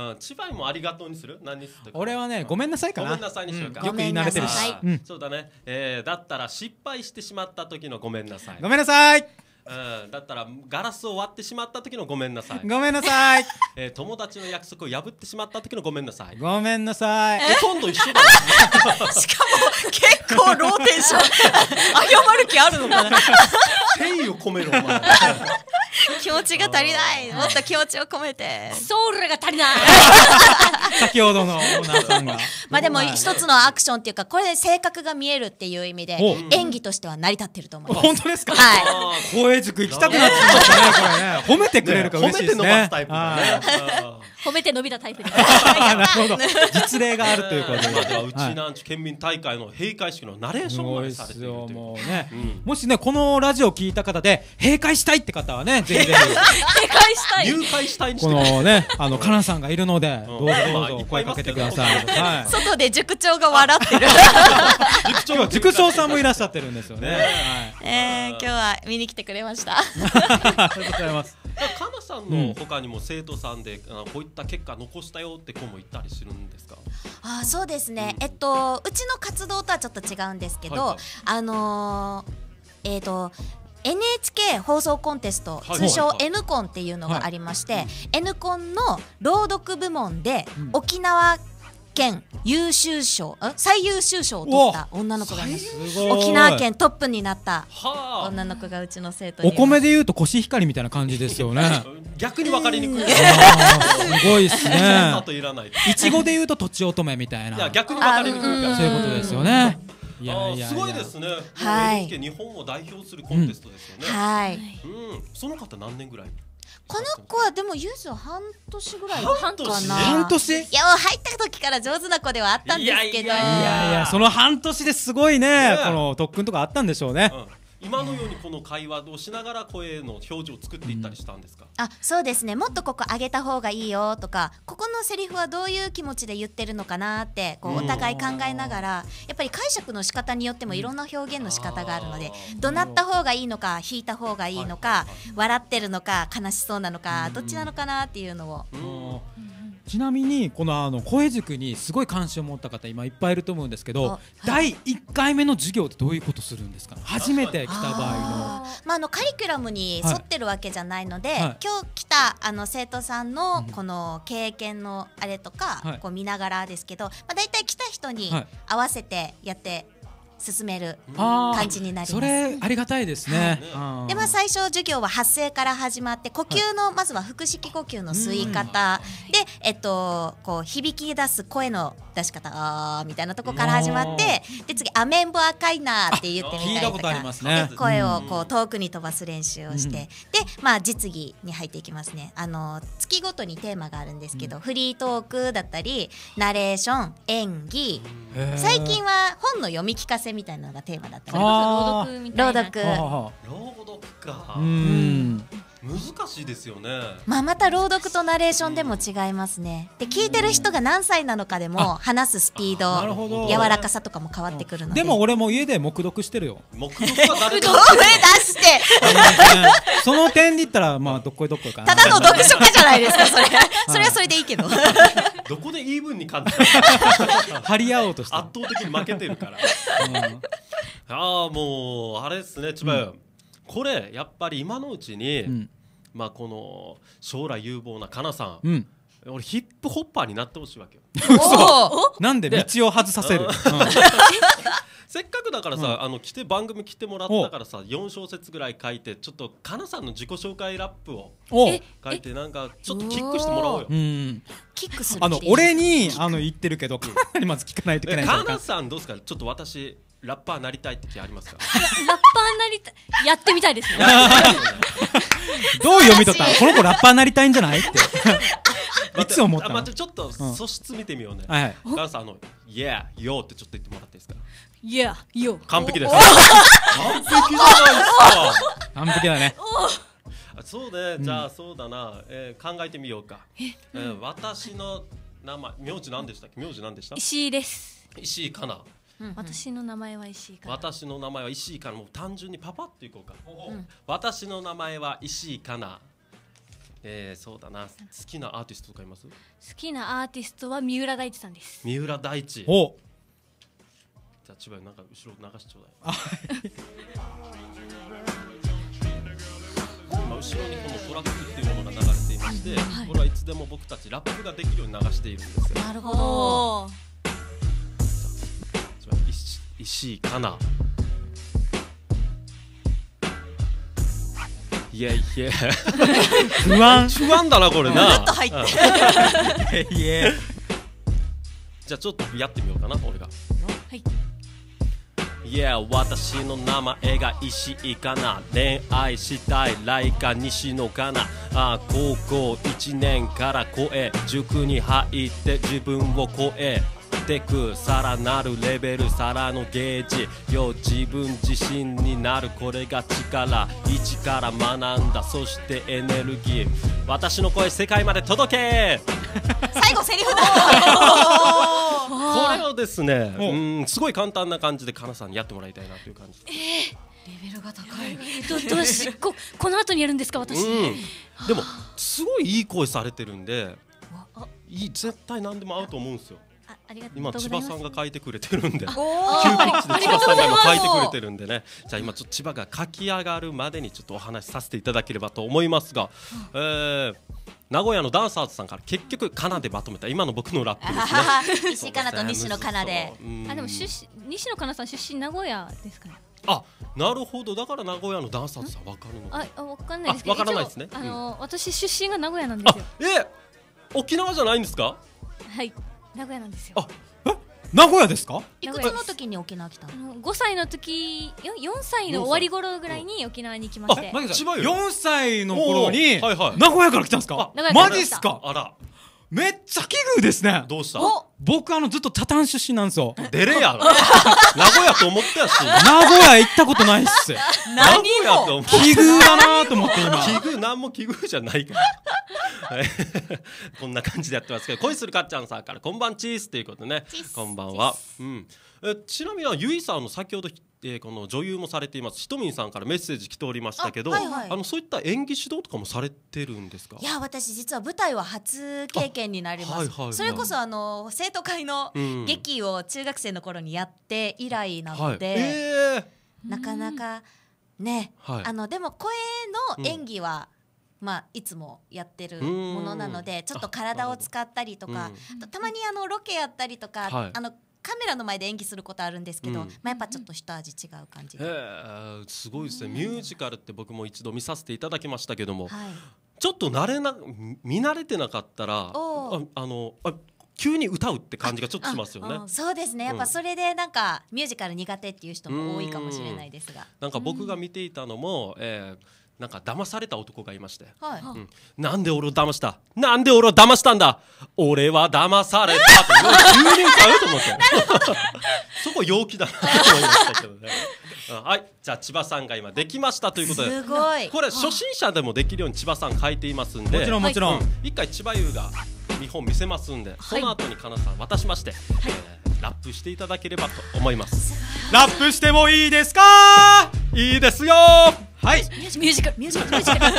うん、千葉井もありがとうにする？何にする？ 俺はね、ごめんなさいかな。 ごめんなさいにしようか。 うん、よく言い慣れてるし。 うん、そうだね。えー、だったら失敗してしまった時のごめんなさい。 ごめんなさい。 うん、だったらガラスを割ってしまった時のごめんなさい。 ごめんなさい。 えー、友達の約束を破ってしまった時のごめんなさい。 ごめんなさい。 ほとんど一緒だ。 しかも結構ローテンション。謝る気あるのかな。 誠意を込めろお前。 気持ちが足りない。もっと気持ちを込めて。 ソウルが足りない。 先ほどのオーナーさんが。 まあでも一つのアクションっていうか、これで性格が見えるっていう意味で演技としては成り立ってると思います。 本当ですか？ はい。 声塾行きたくなってきましたね、これね。褒めてくれるか嬉しいですね。 褒めて伸ばすタイプだね。 褒めて伸びたタイプで。 なるほど。実例があるということで。 うちなんち県民大会の閉会式のナレーションまでされているという。 もうね、もしねこのラジオを聞いた方で閉会したいって方はね、ぜひぜひ閉会したい。 入会したいにしてこのね、あのかなさんがいるので、どうぞどうぞ声かけてください。 外で塾長が笑ってる。 塾長塾長さんもいらっしゃってるんですよね。 え今日は見に来てくれました。 ありがとうございます。 かなさんの他にも生徒さんで、うん、こういった結果残したよって子もいたりするんですか？ あ、そうですね、うん、えっとうちの活動とはちょっと違うんですけど、はいはい、あのー、えっとエヌエイチケー 放送コンテスト、通称 N コンっていうのがありまして、はいはいはい、N コンの朗読部門で沖縄県優秀賞、最優秀賞を取った女の子がいます。沖縄県トップになった女の子がうちの生徒にいます。 お米でいうとコシヒカリみたいな感じですよね。 逆に分かりにくい。 すごいですね。いちごでいうととちおとめみたいな。 いや逆に分かりにくいからそういうことですよね。 いやいやすごいですね。 はい。 日本を代表するコンテストですよね。 はい。 うん。その方何年ぐらい？ この子はでもゆず半年ぐらいかな。 半年？ いやもう入った時から上手な子ではあったんですけど。いやいやいや、その半年ですごいね、この特訓とかあったんでしょうね。 今のようにこの会話をしながら声の表情を作っていったりしたんですか？ うん、あ、そうですね。もっとここ上げた方がいいよとか、ここのセリフはどういう気持ちで言ってるのかなってこうお互い考えながら、やっぱり解釈の仕方によってもいろんな表現の仕方があるので、怒鳴った方がいいのか引いた方がいいのか、笑ってるのか悲しそうなのか、どっちなのかなっていうのを。 ちなみにこのあの声塾にすごい関心を持った方今いっぱいいると思うんですけど、はい、だいいっかいめの授業ってどういうことするんですか？初めて来た場合の、 あ、まあ、あのカリキュラムに沿ってるわけじゃないので、はい、今日来たあの生徒さんのこの経験のあれとか、はい、こう見ながらですけど、まあ、だいたい来た人に合わせてやって進める感じになります。 それありがたいですね。 はい、でまあ最初授業は発声から始まって、呼吸の、はい、まずは腹式呼吸の吸い方で、えっとこう響き出す声の出し方、あーみたいなとこから始まって、で次アメンボ赤いなって言ってみたりとか、ね、声をこう遠くに飛ばす練習をして、でまあ実技に入っていきますね。あの月ごとにテーマがあるんですけど、うん、フリートークだったりナレーション、演技、最近は本の読み聞かせみたいなのがテーマだったり、 朗読みたいな。 朗読。 朗読か。 うん。 難しいですよね。 まあまた朗読とナレーションでも違いますね。で聞いてる人が何歳なのかでも話すスピード、柔らかさとかも変わってくるので。 でも俺も家で黙読してるよ。 黙読は誰だ？ 声出して。 その点で言ったらまあどっこいどっこいかな。 ただの読書家じゃないですかそれ。それはそれでいいけど。 どこでイーブンに感じた？ 張り合おうとして圧倒的に負けてるから。ああもうあれですね、千葉よ。これやっぱり今のうちに、うん、まあこの将来有望なかなさん、うん、俺ヒップホッパーになってほしいわけよ。 なんで道を外させる？ せっかくだからさ、うん、あの来て番組来てもらったからさ、よん小節ぐらい書いて、ちょっとかなさんの自己紹介ラップを書いて、なんかちょっとキックしてもらおうよ。 うん、 キックする。 あの俺にあの言ってるけど、かなりまず聞かないといけない。 かなさんどうですか？ちょっと私ラッパーなりたいって気ありますか？ ラッパーなりたい、やってみたいですね。 どどう読み取ったこの子ラッパーになりたいんじゃないっていつ思ったの。 待ってちょっと素質見てみようね。 はいはい。 ガンさんあの Yeah Yo ってちょっと言ってもらっていいですか。 Yeah Yo 完璧です。完璧じゃないですか。 完璧だね。 そうね、じゃあそうだな、えー、考えてみようか。えー、私の名前、名字何でしたっけ？名字何でした？ 石井です。 石井かな。 私の名前は石井かな。 私の名前は石井かな。もう単純にパパっていこうか。うん、私の名前は石井かな。えー、そうだな。好きなアーティストとかいます？ 好きなアーティストは三浦大知さんです。 三浦大知。 お。 じゃあ千葉なんか後ろ流しちょうだい。後ろにこのトラックっていうものが流れていまして、はい、これはいつでも僕たちラップができるように流しているんですよ。 なるほど。 じゃあ石石井かな。いやいや不安不安だなこれな。 ずっと入っていやじゃあちょっとやってみようかな俺が。 はい。 Yeah 私の名前が石井かな。恋愛したいライカ西野かな。あ高校いちねんから声塾に入って自分を超えてく。さらなるレベルさらのゲージよ自分自身になる。これが力一から学んだ。そしてエネルギー私の声世界まで届け。 最後セリフだ。 これをですね、うんすごい簡単な感じでかなさんにやってもらいたいなという感じ。 えー、レベルが高い。 どどうしここの後にやるんですか私。 うん、でもすごいいい声されてるんで、いい絶対何でも合うと思うんですよ。 あありがとう今千葉さんが書いてくれてるんで、急ピおッチで千葉さんが今書いてくれてるんでね。じゃあ今ちょっと千葉が書き上がるまでにちょっとお話しさせていただければと思いますが、えー名古屋のダンサーズさんから結局カナでまとめた今の僕のラップですね。 石井かなと西野かなで。 あでも出身西野かなさん出身名古屋ですかね。 あなるほどだから名古屋のダンサーズさんわかるの。 ああわかんないですけど。 わからないですね。 あの私出身が名古屋なんですよ。 え沖縄じゃないんですか？ はい名古屋なんですよ。 あえ名古屋ですか？ いくつの時に沖縄来たの？ ごさいの時よんさいの終わり頃ぐらいに沖縄に行きまして。 よんさいの頃に名古屋から来たんですか？マジっすか？ あらめっちゃ奇遇ですね。 どうした？ 僕あのずっとタタン出身なんですよ。 デレやろ。名古屋と思ったし。 名古屋行ったことないっす。 何も奇遇だなと思って今。 奇遇なんも奇遇じゃないから。こんな感じでやってますけど、恋するかっちゃんさんからこんばんチースということでね。こんばんは。うん。えちなみにゆいさんの先ほどえー、この女優もされていますひとみんさんからメッセージ来ておりましたけど、あ、はいはい、あのそういった演技指導とかもされてるんですか？ いや私実は舞台は初経験になります、はいはいはい、それこそあの生徒会の劇を中学生の頃にやって以来なので、はいえー、なかなかね、はい、あのでも声の演技は、うんまあ、いつもやってるものなのでちょっと体を使ったりとか、うん、たまにあのロケやったりとか、はい、あのカメラの前で演技することあるんですけど、うんまあ、やっぱちょっと一味違う感じで、 えすごいですね。ミュージカルって僕も一度見させていただきましたけども、はい、ちょっと慣れな見慣れてなかったらああのあ急に歌うって感じがちょっとしますよね。 そうですねやっぱそれでなんかミュージカル苦手っていう人も多いかもしれないですが、 なんか僕が見ていたのも、えーなんか騙された男がいまして、 はいうん、なんで俺を騙したなんで俺を騙したんだ俺は騙されたってじゅうにん買うと思ってそこ陽気だなと思いましたけどねはいじゃあ千葉さんが今できましたということですごいこれ初心者でもできるように千葉さん書いていますんでもちろんもちろん、 うん、一回千葉優が見本見せますんで、はい、その後にかなさん渡しまして、はいえー、ラップしていただければと思いますラップしてもいいですか？ いいですよはいミュージカルミュージカルミュージカル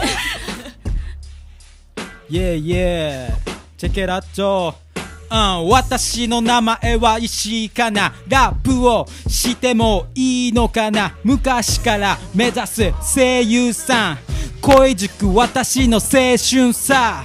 イェイイェイチェケラッチョうん、私の名前は石井かなラップをしてもいいのかな昔から目指す声優さん恋塾私の青春さ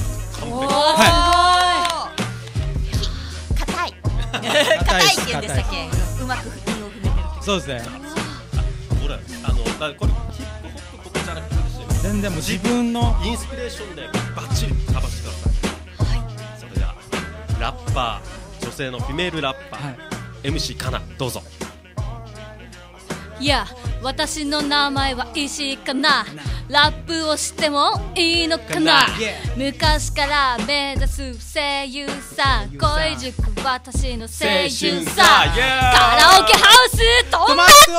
はい硬い硬いって言うんでしたっけうまく韻を踏めてるそうですねこれあのだこれヒップホップとかじゃなくて全然もう自分のインスピレーションでバッチリカバーしてください。はいそれではラッパー女性のフィメールラッパー、はい、エムシー かなどうぞ。 いや私の名前は石井かなラップをしてもいいのかな。昔から目指す声優さ、恋塾私の青春さ、カラオケハウス止まって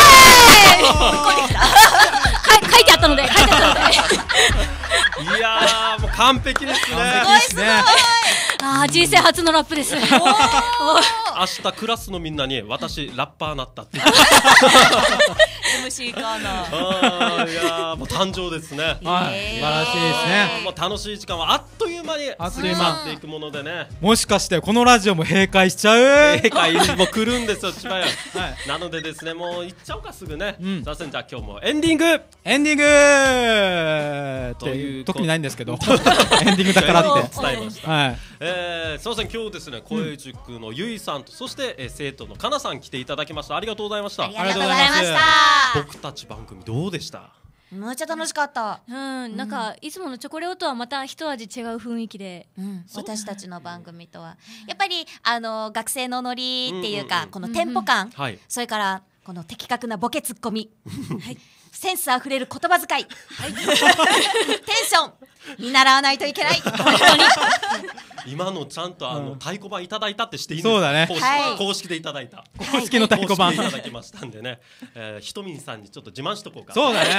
ー書いてあったので書いてあったのでいやーもう完璧ですね。 すごい。 あー人生初のラップです。 明日クラスのみんなに私ラッパーなったって言ってエムシー かな。 あーいやーもう誕生ですね。 はい、素晴らしいですね。 もう楽しい時間はあっという間に過ぎ去っていくものでね。 もしかしてこのラジオも閉会しちゃう？ 閉会も来るんですよ千葉屋。なのでですねもう行っちゃおうかすぐね。さあじゃあ今日もエンディングエンディングっていう特にないんですけどエンディングだからって伝えました。 はい。 えー、すみません今日ですね声塾のゆいさんとそして、えー、生徒のかなさん来ていただきました。ありがとうございました。 ありがとうございました。 僕たち番組どうでした？ めっちゃ楽しかった。 うん、なんかいつものチョコレートとはまた一味違う雰囲気で、 うん、私たちの番組とはやっぱりあの学生のノリっていうか、うんうんうん、このテンポ感、うんうん、それからこの的確なボケツッコミ、はい、センスあふれる言葉遣い、はい、テンション見習わないといけない本当に今のちゃんとあの、うん、太鼓判いただいたってしていいんですか？ そうだね、 公式、はい、公式でいただいた公式の太鼓判いただきましたんでね、えー、ひとみんさんにちょっと自慢しとこうか。 そうだね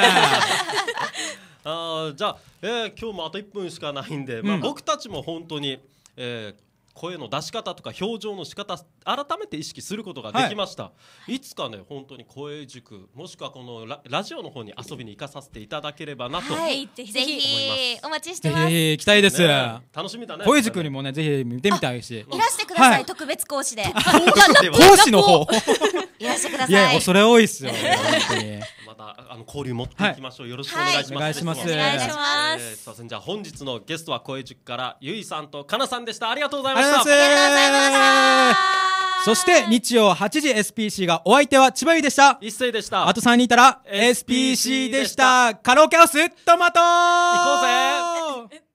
あじゃあ、えー、今日もあといっぷんしかないんで、うんまあ、僕たちも本当に、えー声の出し方とか表情の仕方改めて意識することができました、はい、いつかね本当に声塾もしくはこの ラ, ラジオの方に遊びに行かさせていただければなと、はい、 ぜひぜひお待ちしてます。 ぜひ行きたいです、ね、 楽しみだね。 声塾にもねぜひ見てみたいし、 いらしてください、はい、特別講師で講師の方いらしてください。 いや恐れ多いっすよ本当にまたあの交流持っていきましょう、はい、よろしくお願いします。 お願いします。 お願いします。 えー、さあじゃあ本日のゲストは声塾からゆいさんとかなさんでした。ありがとうございました。 ありがとうございました。 そして日曜はちじ エスピーシー がお相手は千葉ゆでした。 一斉でした。 あとさんにんいたら エスピーシー でした。カラオケハウストマト行こうぜ。